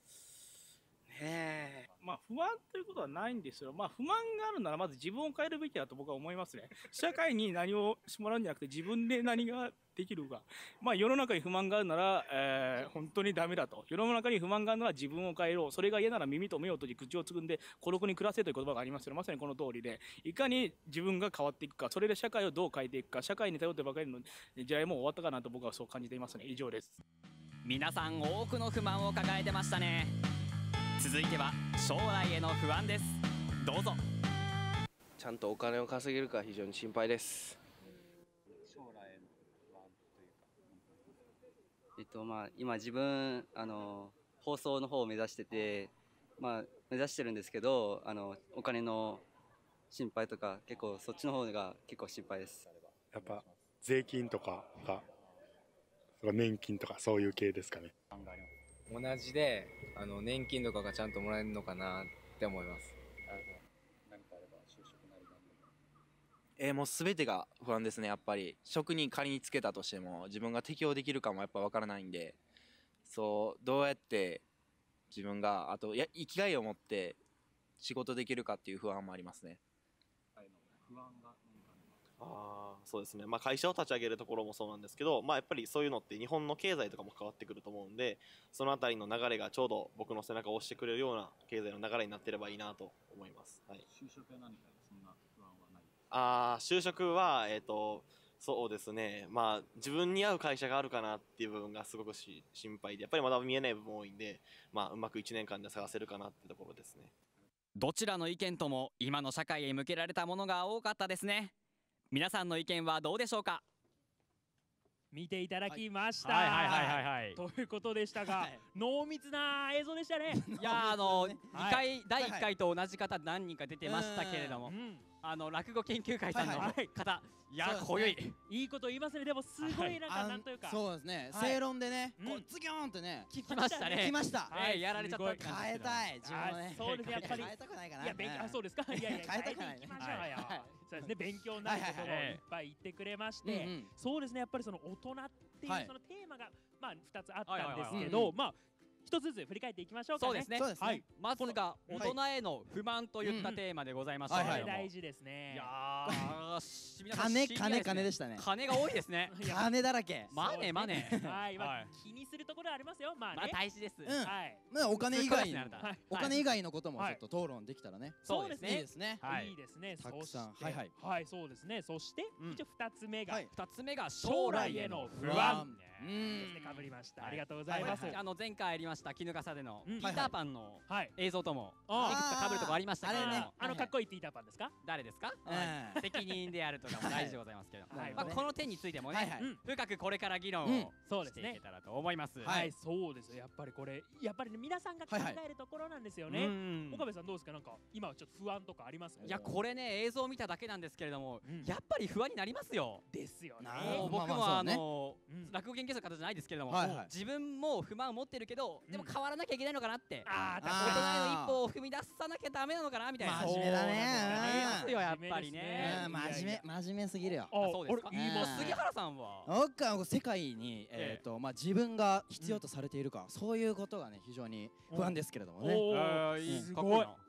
不安ということはないんですよ。不満があるならまず自分を変えるべきだと僕は思いますね。社会に何をしてもらうんじゃなくて自分で何ができるか。世の中に不満があるなら、本当にダメだと。世の中に不満があるなら自分を変えろ。それが嫌なら耳と目を閉じ口をつぐんで孤独に暮らせという言葉がありますよ。まさにこの通りで、いかに自分が変わっていくか、それで社会をどう変えていくか、社会に頼ってばかりの時代も終わったかなと僕はそう感じていますね。以上です。 皆さん多くの不満を抱えてましたね。続いては将来への不安です。どうぞ。 ちゃんとお金を稼げるか非常に心配です。 将来への不安というか、今自分放送の方を目指してて、目指してるんですけど、お金の心配とか結構そっちの方が結構心配です。 やっぱ税金とかが年金とかそういう系ですかね。 同じで年金とかがちゃんともらえるのかなって思います。 何かあれば就職なりもう全てが不安ですね。やっぱり職に仮につけたとしても自分が適応できるかもやっぱ分からないんで、どうやって自分があと生きがいを持って仕事できるかっていう不安もありますね。 不安がそうですね、会社を立ち上げるところもそうなんですけど、やっぱりそういうのって日本の経済とかも関わってくると思うんで、そのあたりの流れがちょうど僕の背中を押してくれるような経済の流れになってればいいなと思います。はい、 就職は何かそんな不安はない？ 就職はそうですね、自分に合う会社があるかなっていう部分がすごく心配で、やっぱりまだ見えない部分多いんで、うまく1年間で探せるかなってところですね。 どちらの意見とも今の社会へ向けられたものが多かったですね。皆さんの意見はどうでしょうか。 見ていただきました。ということでしたが、濃密な映像でしたね。 いや第1回と同じ方何人か出てましたけれども、落語研究会さんの方、いや濃ゆいいいこと言いますね。でもすごいなんというか、 そうですね、正論でね、ズギョーンってね聞きましたね。 来ました。 やられちゃった。 変えたい自分をね。 そうですやっぱり変えたくないかな。 いやそうですか。いや変えていきましょうよ。そうですね、勉強になるところをいっぱい言ってくれまして、そうですね、やっぱりその大人っていうそのテーマが2つあったんですけど、一つずつ振り返っていきましょうかね。 そうですね。まずが大人への不満といったテーマでございました。 これ大事ですね。 いや金でしたね。 金が多いですね。 金だらけ。 マネ。 はい、気にするところありますよ。 大事です。 はい。 お金以外のこともちょっと討論できたらね。 そうですね。 いいですね。 いいですね。 たくさん。 はい、そうですね。そして一応2つ目が将来への不安。 かぶりました。ありがとうございます。 前回ありました衣笠でのピーターパンの映像ともいくつかかぶるところありましたけど、 かっこいいピーターパンですか？ 誰ですか？責任であるとかも大事でございますけど、この点についてもね深くこれから議論をしていけたらと思います。 はい、そうです。やっぱりこれ皆さんが考えるところなんですよね。岡部さんどうですか？なんか今はちょっと不安とかあります？ いやこれね映像を見ただけなんですけれども、やっぱり不安になりますよ。 ですよね。 僕も落語研究者の方じゃないですけれども、自分も不満を持ってるけど、でも変わらなきゃいけないのかなって、大人への一歩を踏み出さなきゃダメなのかなみたいな。 真面目だね。 ありますよやっぱりね。 真面目すぎるよ。 そうですか。杉原さんは世界に自分が必要とされているか、そういうことがね非常に不安ですけれどもね。 すごい。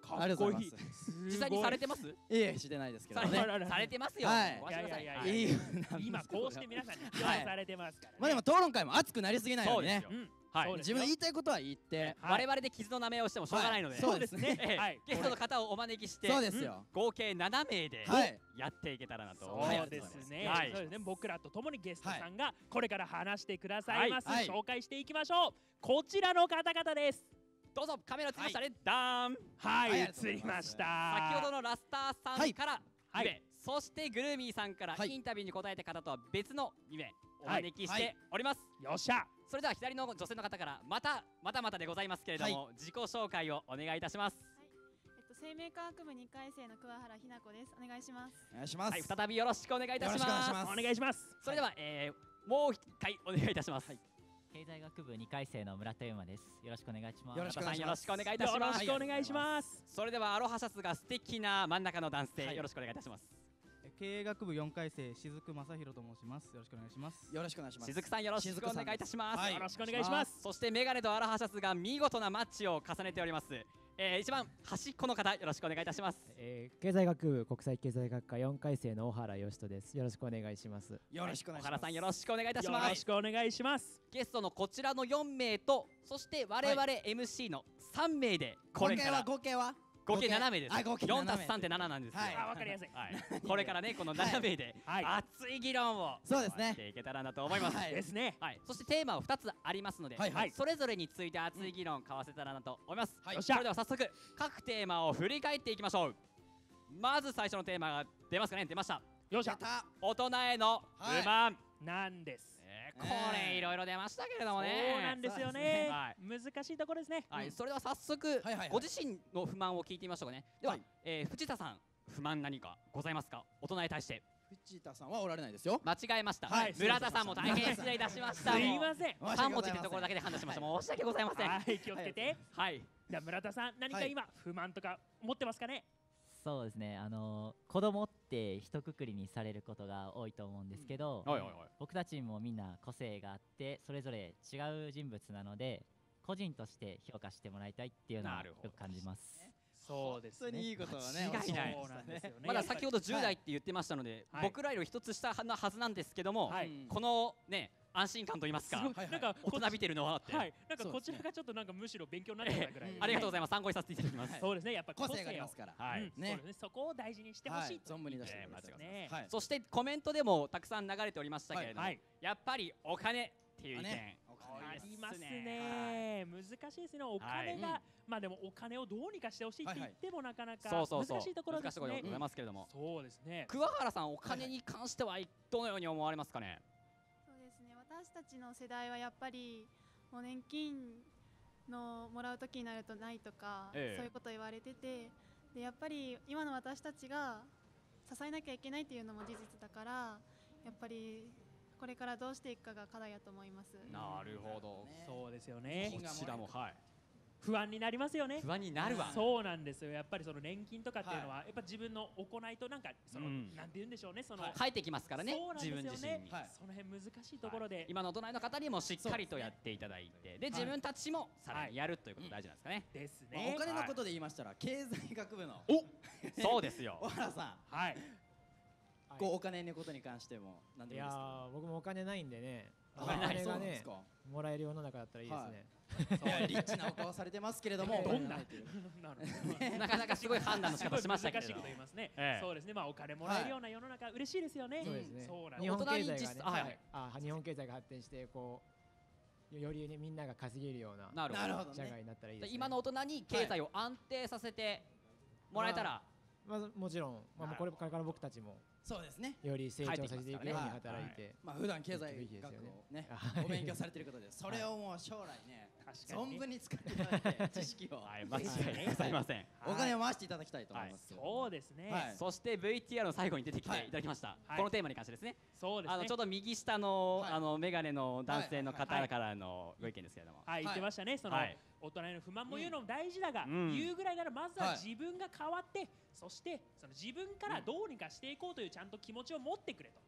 かっこいい。 実際にされてます？ いえ、してないですけどね。 されてますよ。 今こうして皆さんに批評されてますから。 まあでも討論会も熱くなりすぎないようにね。自分の言いたいことは言って、 我々で傷の名前をしてもしょうがないので、 そうですね。 ゲストの方をお招きして、 そうですよ。 合計7名でやっていけたらなと思います。 そうですね。そうですね。僕らと共にゲストさんがこれから話してくださいます。紹介していきましょう。こちらの方々です。 どうぞ、カメラ映りましたね。ダーン。 はい、映りました。 先ほどのラスターさんから2名、そしてグルーミーさんからインタビューに答えた方とは別の2名お招きしております。 よっしゃ。 それでは左の女性の方からまたでございますけれども、自己紹介をお願いいたします。 生命科学部2回生の桑原ひな子です。お願いします。 お願いします。 再びよろしくお願いいたします。 お願いします。 それではもう一回お願いいたします。 経済学部2回生の村田優馬です。よろしくお願いします。 よろしくお願いいたします。 よろしくお願いします。 それではアロハシャツが素敵な真ん中の男性、よろしくお願いいたします。 経営学部4回生雫正弘と申します。よろしくお願いします。 よろしくお願いします。 雫さんよろしくお願いいたします。 よろしくお願いします。 そしてメガネとアロハシャツが見事なマッチを重ねております。一番端っこの方よろしくお願いいたします。 経済学部国際経済学科4回生の小原義人です。よろしくお願いします。 よろしくお願いします。 小原さんよろしくお願いいたします。 よろしくお願いします。 ゲストのこちらの4名と、そして我々 MC の3名でこれから合計は合計7名です。 4 たす3って7なんですよ。 わかりやすい。 これからね、この7名で熱い議論をしていけたらなと思います。 ですね。 そしてテーマは2つありますので、それぞれについて熱い議論を交わせたらなと思います。それでは早速各テーマを振り返っていきましょう。まず最初のテーマが出ますかね。出ました。 よっしゃ。 大人への不満なんです。 これいろいろ出ましたけれどもね。 そうなんですよね。難しいところですね。 それでは早速ご自身の不満を聞いてみましょうかね。では藤田さん、不満何かございますか。大人に対して。 藤田さんはおられないですよ。 間違えました。村田さんも大変失礼いたしました。 すいません。 3文字ってところだけで判断しました。申し訳ございません。 はい、気をつけて。はい。じゃあ村田さん、何か今不満とか持ってますかね。 そうですね、子供って一括りにされることが多いと思うんですけど、僕たちもみんな個性があってそれぞれ違う人物なので個人として評価してもらいたいっていうのをよく感じます。 そうですね。 本当にいいことはね。 間違いない。まだ先ほど10代って言ってましたので、僕らより一つ下なはずなんですけども、このね安心感と言いますか、なんか大人びてるのはって、 なんかこちらがちょっとなんかむしろ勉強になってたぐらい。 ありがとうございます。参考にさせていただきます。 そうですね。やっぱ個性がありますから。 ね。そこを大事にしてほしい。 存分に出してますね。そしてコメントでもたくさん流れておりましたけれども、やっぱりお金っていう意見ありますね。難しいですね。お金がまあでもお金をどうにかしてほしいって言ってもなかなか難しいところですね。 難しいところでございますけれども。 そうですね。 桑原さん、お金に関してはどのように思われますかね。 私たちの世代はやっぱりもう年金のもらう時になるとないとか、そういうこと言われてて、でやっぱり今の私たちが支えなきゃいけないっていうのも事実だから、やっぱりこれからどうしていくかが課題だと思います。 なるほど。 そうですよね。 こちらも不安になりますよね。 不安になるわ。 そうなんですよ。やっぱりその年金とかっていうのはやっぱ自分の行いとなんかそのなんて言うんでしょうね。その返ってきますからね。自分自身に。 その辺難しいところで今の大人の方にもしっかりとやっていただいて、で自分たちもさらにやるということ大事なんですかね。 ですね。 お金のことで言いましたら経済学部のそうですよ。 小原さん。はい。こうお金のことに関しても何でもいいですか。 いや僕もお金ないんでね。お金がねもらえる世の中だったらいいですね。 リッチなお顔されてますけれども、 どんななかなかすごい判断の仕方しましたけど。 難しいこと言いますね。そうですね。まあお金もらえるような世の中嬉しいですよね。 そうですね。 そうなん日本経済がね、日本経済が発展してこうよりねみんなが稼げるような社会になったらいいですね。 今の大人に経済を安定させてもらえたら、 まずもちろんこれから僕たちもそうですね。 より成長させていくように働いて、 まあ普段経済学をねお勉強されていることで、それをもう将来ね存分に使っていただいて知識を間違いございません。 お金を回していただきたいと思います。 そうですね。 そして VTR の最後に出てきていただきましたこのテーマに関してですね。 そうですね。 ちょうど右下のメガネの男性の方からのご意見ですけれども、 言ってましたね。その大人への不満も言うのも大事だが、言うぐらいならまずは自分が変わって、そしてその自分からどうにかしていこうというちゃんと気持ちを持ってくれと。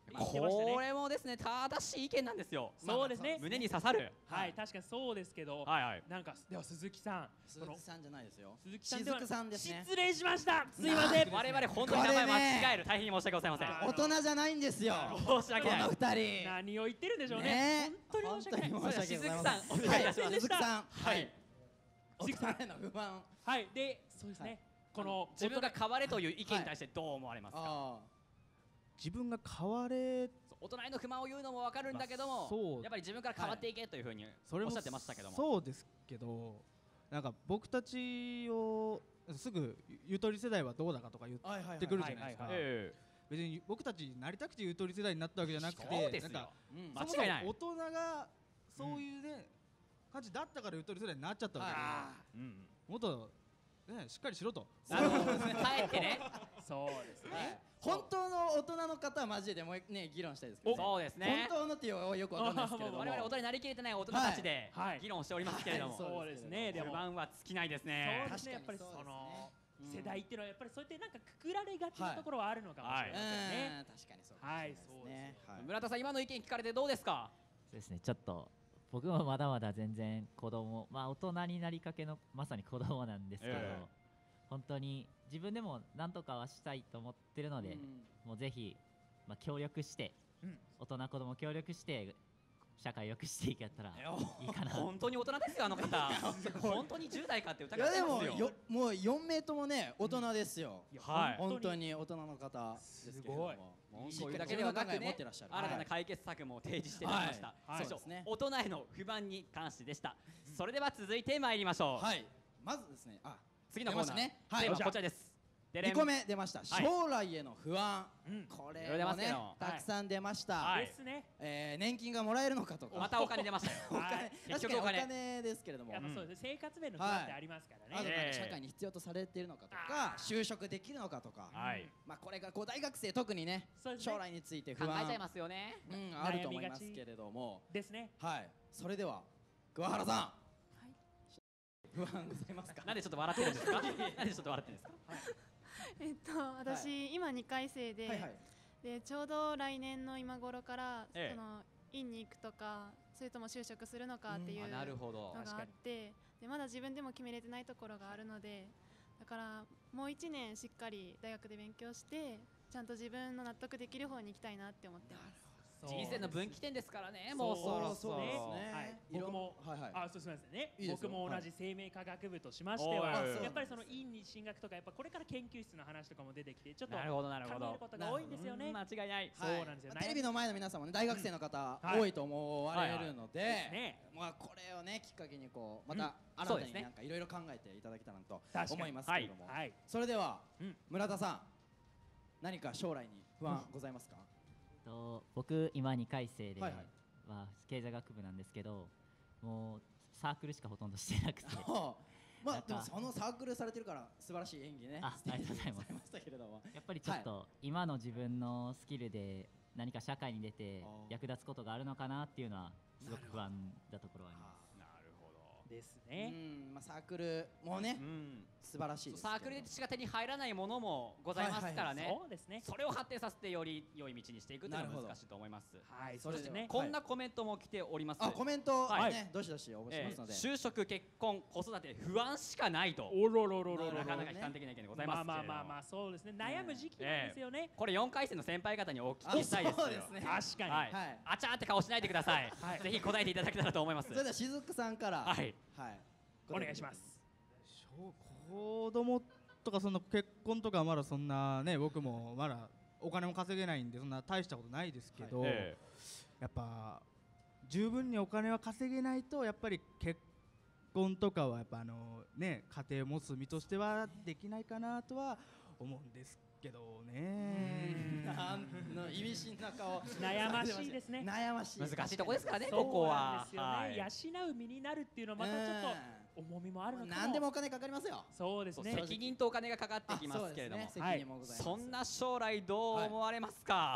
これもですね正しい意見なんですよ。 そうですね。 胸に刺さる。 はい、確かにそうですけど、なんかでは鈴木さん、 鈴木さんじゃないですよ。 鈴木さん雫さんですね。 失礼しました。すいません。 我々本当に名前間違える、大変申し訳ございません。 大人じゃないんですよ。 申し訳ない。 この二人。 何を言ってるんでしょうね。本当に申し訳ない。 雫さんお願いいたします。 雫さん。 はい。 雫さんへの不満。 はい。で、そうですね。この自分が変われという意見に対してどう思われますか。 自分が変われ。 大人への不満を言うのもわかるんだけども、やっぱり自分から変わっていけというふうにおっしゃってましたけども。 そうですけど、なんか僕たちをすぐゆとり世代はどうだかとか言ってくるじゃないですか。別に僕たちなりたくてゆとり世代になったわけじゃなくて、なんか間違いない。 大人がそういうね感じだったからゆとり世代になっちゃったわけで、もっとねしっかりしろと。 帰ってね。 そうですね。 本当の大人の方はマジでもうね議論したいですけど、 そうですね。 本当のっていうよくわかんないですけれども、 我々大人になりきれてない大人たちで議論しておりますけれども、 そうですね。でも不満は尽きないですね。 そうですね。やっぱりその世代っていうのはやっぱりそうやってなんかくくられがちなところはあるのかもしれませんね。 確かにそう。 はい、そうですね。 村田さん今の意見聞かれてどうですか。 そうですね。ちょっと僕もまだまだ全然子供、まあ大人になりかけのまさに子供なんですけど、本当に自分でも何とかはしたいと思ってるので、もうぜひ、まあ、協力して、大人子供協力して社会良くしていけたらいいかな。 本当に大人ですよあの方。本当に10代かって疑ってますよ。 いやでももう4名ともね大人ですよ。本当に大人の方ですけども。 これだけではなくね、新たな解決策も提示していただきました。大人への不満に関してでした。それでは続いて参りましょう。 はい。まずですね、 次のコーナーね。テーマこちらです。 2個目出ました。将来への不安。これもねたくさん出ました。 ですね。 年金がもらえるのかとか。 またお金出ましたよ。 確かにお金ですけれども。 そうです。生活面の不安ってありますからね。 社会に必要とされているのかとか、就職できるのかとか。まあこれが大学生特にね将来について不安考えちゃいますよね。 あると思いますけれども。 ですね。 はい。それでは桑原さん。不安ございますか。 なんでちょっと笑ってるんですか。なんでちょっと笑ってるんですか。 私今2回生で、でちょうど来年の今頃からその院に行くとか、それとも就職するのかっていうのがあって、でまだ自分でも決めれてないところがあるので、だからもう1年しっかり大学で勉強してちゃんと自分の納得できる方に行きたいなって思ってます。 人生の分岐点ですからね。もうそろそろね。僕もそうしますね。僕も同じ生命科学部としましてはやっぱりその院に進学とかやっぱこれから研究室の話とかも出てきてちょっと考えることが多いんですよね。 間違いない。 そうなんですよ。 テレビの前の皆さんもね大学生の方多いと思われるので、まあこれをねきっかけにこうまた新たになんかいろいろ考えていただけたらと思いますけれども、それでは村田さん何か将来に不安ございますか。 僕今2回生で、経済学部なんですけど、もうサークルしかほとんどしてなくてまあでもそのサークルされてるから素晴らしい演技ね。 ありがとうございます。やっぱりちょっと今の自分のスキルで何か社会に出て役立つことがあるのかなっていうのはすごく不安なところはあります。 ですね。 まあサークルもね素晴らしいです。 サークルでしか手に入らないものもございますからね。 そうですね。 それを発展させてより良い道にしていくというのは難しいと思います。 はい、そうですね。 こんなコメントも来ております。 コメントねどしどし応募しますので。 就職、結婚、子育て不安しかないと。なかなか悲観的な意見でございます。 まあそうですね。悩む時期なんですよね。 これ4回生の先輩方にお聞きしたいですよ。 確かに。 あちゃーって顔しないでください。ぜひ答えていただけたらと思います。 それでは雫さんからお願いします。 子供とかその結婚とかまだそんなね僕もまだお金も稼げないんでそんな大したことないですけど、やっぱ十分にお金は稼げないとやっぱり結婚とかはやっぱね家庭を持つ身としてはできないかなとは思うんですけどね。 意味深な顔。 悩ましいですね。 悩ましい。 難しいとこですからねここは。 養う身になるっていうのはまたちょっと重みもあるのかも。 何でもお金かかりますよ。 そうですね。 責任とお金がかかってきますけれども、 責任もございます。 そんな将来どう思われますか。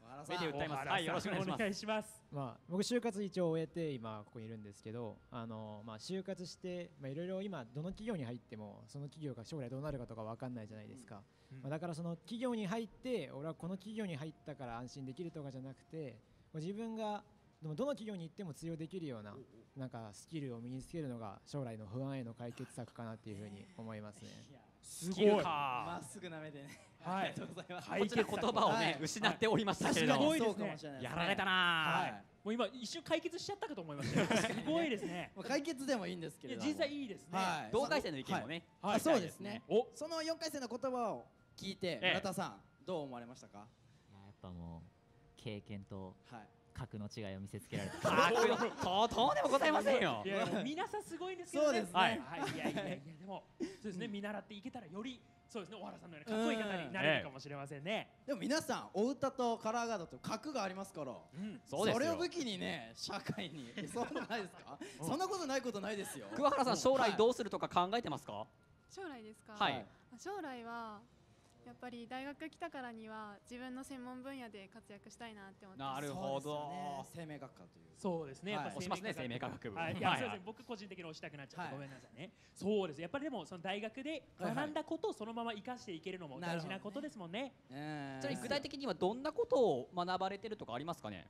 目で訴えます。はい、よろしくお願いします。 まあ僕就活一応終えて今ここにいるんですけど、まあ就活していろいろ今どの企業に入ってもその企業が将来どうなるかとか分かんないじゃないですか。だからその企業に入って俺はこの企業に入ったから安心できるとかじゃなくて、自分がどの企業に行っても通用できるようななんかスキルを身につけるのが将来の不安への解決策かなっていうふうに思いますね。 スキルか。 まっすぐな目でね。 はい。こちら言葉をね失っておりましたけれども、やられたな。 もう今一瞬解決しちゃったかと思いましたよ。すごいですね。 解決でもいいんですけれども。 実際いいですね。 同回生の意見もね。 そうですね。その4回生の言葉を聞いて村田さんどう思われましたか？ やっぱもう経験と格の違いを見せつけられた。 とでもございませんよ。 皆さんすごいんですけどね。 そうですね。 いやでもそうですね、見習っていけたらよりそうですね、小原さんのようなかっこいい方になれるかもしれませんね。 でも皆さんお歌とカラーガードと格がありますから、それを武器にね社会にそうないですか？そんなことないことないですよ。 桑原さん将来どうするとか考えてますか？ 将来ですか？ はい。 将来はやっぱり大学来たからには自分の専門分野で活躍したいなって思ってます。 なるほど。 生命学科という。 そうですね。やっぱ押しますね、生命科学部。 いや、そうですね。僕個人的に押したくなっちゃってごめんなさいね。そうです。やっぱりでもその大学で学んだことをそのまま生かしていけるのも大事なことですもんね。 ちなみに具体的にはどんなことを学ばれてるとかありますかね？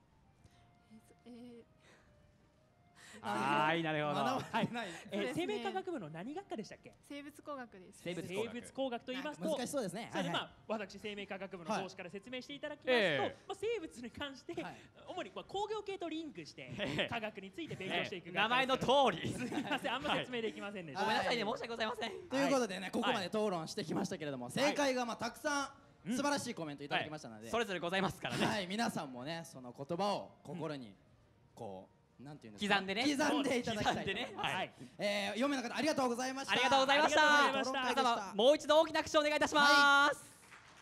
はい、なるほど。 生命科学部の何学科でしたっけ？ 生物工学です。 生物工学と言いますと難しそうですね。 私生命科学部の講師から説明していただきますと、生物に関して主に工業系とリンクして科学について勉強していく。 名前の通り。 すみません、あんま説明できませんでした。 ごめんなさいね、申し訳ございません。 ということでね、ここまで討論してきましたけれども、正解がたくさん素晴らしいコメントいただきましたので、 それぞれございますからね。 はい、皆さんもねその言葉を心にこう。なんていうんですか、刻んでね、 刻んでいただきたいと思います。4名の方ありがとうございました。 ありがとうございました。皆様もう一度大きな拍手をお願いいたします。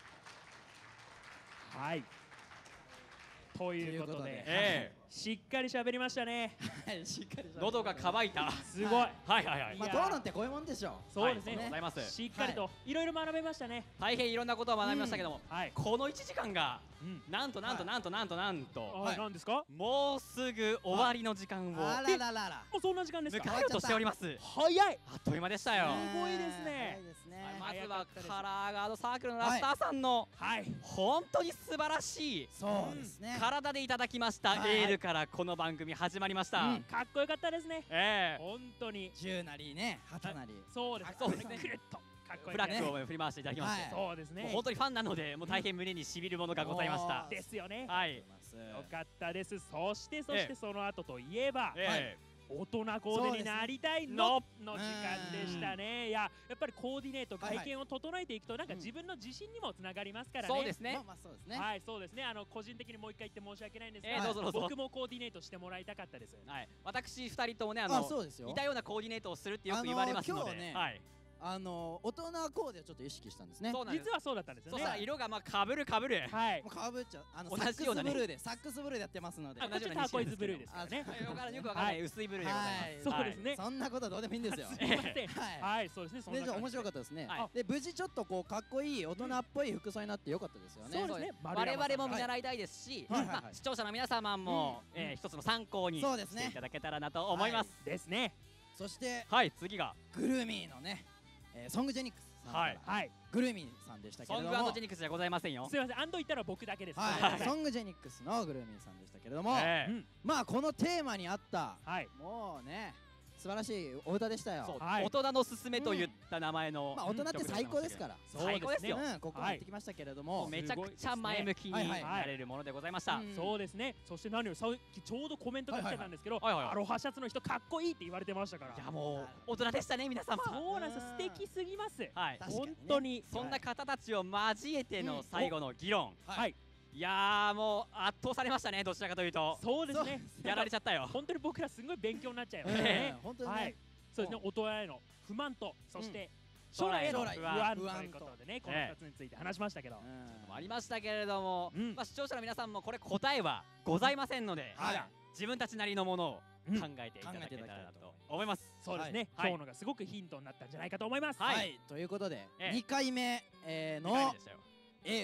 はい。ということで、しっかり喋りましたね。 しっかり。 喉が渇いた。 すごい。 はいはいはい。 まあ討論ってこういうもんでしょう。 そうですね。 ございます。 しっかりといろいろ学べましたね。 大変いろんなことを学びましたけども、この1時間がなんと何ですか？ もうすぐ終わりの時間を。 あらららら。 もうそんな時間ですか？ 迎えようとしております。 早い。 あっという間でしたよ。 すごいですね。 まずはカラーガードサークルのラスターさんの本当に素晴らしい体でいただきましたエールからこの番組始まりました。 かっこよかったですね。本当に 10なりね、8なり。 そうですね。くるっとフラッグを振り回していただきまして、 そうですね。 本当にファンなのでもう大変胸にしみるものがございました。 ですよね。 はい。 よかったです。そしてその後といえば。大人コーデになりたいの時間でしたね。やっぱりコーディネート外見を整えていくとなんか自分の自信にもつながりますからね。 そうですね。 はい、そうですね。個人的にもう一回言って申し訳ないんですが、僕もコーディネートしてもらいたかったです。 はい。私2人ともね似たようなコーディネートをするってよく言われますので、はい。 大人コーデをちょっと意識したんですね。 実はそうだったんですよね。 そしたら色がかぶる。 はい。かぶっちゃう。サックスブルーでサックスブルーでやってますので。 同じターコイズブルーですからね。 よくわかんない薄いブルーでございます。 そうですね。 そんなことはどうでもいいんですよ。 すみません。はい、そうですね。そんな感じ。 面白かったですね。で無事ちょっとこうかっこいい大人っぽい服装になってよかったですよね。 そうですね。我々も見習いたいですし、視聴者の皆様も一つの参考にしていただけたらなと思います。 ですね。 そして次がグルーミーのね。ソングジェニックスさんからグルーミーさんでしたけれども、 ソングジェニックスじゃございませんよ。 すみません、言ったら僕だけです。 ソングジェニックスのグルーミーさんでしたけれども、まあこのテーマに合ったもうね素晴らしいお歌でしたよ。 大人のすすめと言った名前の、 大人って最高ですから。 最高ですよ。 ここまで行ってきましたけれども、 めちゃくちゃ前向きになれるものでございました。 そうですね。そして何よりさっきちょうどコメントが来てたんですけど、アロハシャツの人かっこいいって言われてましたから。 いやもう大人でしたね皆様。 そうなんです。素敵すぎます。 はい。 本当にそんな方たちを交えての最後の議論。はい。いやもう圧倒されましたね、どちらかというと。 そうですね。 やられちゃったよ。 本当に僕らすごい勉強になっちゃうよね。本当にね。 そうですね、大人への不満と、そして将来への不安ということでね、この2つについて話しましたけど。 ありましたけれども、視聴者の皆さんもこれ答えはございませんので、自分たちなりのものを考えていただけたらと思います。 そうですね、今日のがすごくヒントになったんじゃないかと思います。 はい、ということで2回目のエール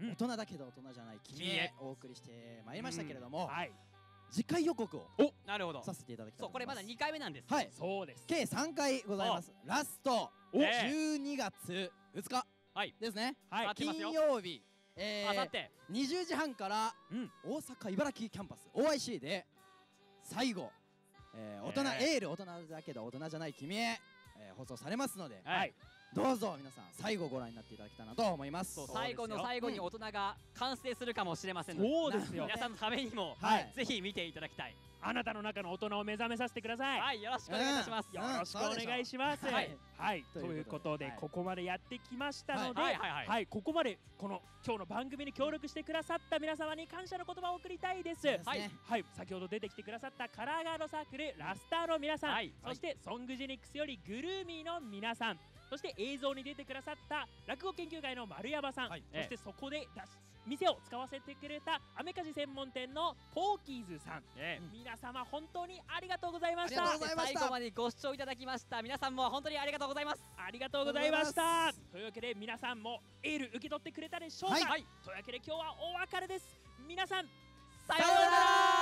大人だけど大人じゃない君へお送りしてまいりましたけれども、次回予告をなるほどさせていただきたいと思います。 そうこれまだ2回目なんです。 はい、 そうです。 計3回ございます。ラスト12月2日ですね。金曜日20時半から大阪茨城キャンパス OIC で最後大人エール大人だけど大人じゃない君へ放送されますので、どうぞ皆さん最後ご覧になっていただきたいなと思います。 最後の最後に大人が完成するかもしれませんので、 そうですよ。 皆さんのためにもぜひ見ていただきたい。 あなたの中の大人を目覚めさせてください。 はい、よろしくお願いいたします。 よろしくお願いします。はい、ということでここまでやってきましたので、ここまで今日の番組に協力してくださった皆様に感謝の言葉を送りたいです。はい、先ほど出てきてくださったカラーガードサークルラスターの皆さん、そしてソングジェニックスよりグルーミーの皆さん、そして映像に出てくださった落語研究会の丸山さん、そしてそこで店を使わせてくれたアメカジ専門店のポーキーズさん、皆様本当にありがとうございました。 最後までご視聴いただきました皆さんも本当にありがとうございます。 ありがとうございました。というわけで皆さんもエール受け取ってくれたでしょうか。というわけで今日はお別れです。皆さんさようなら。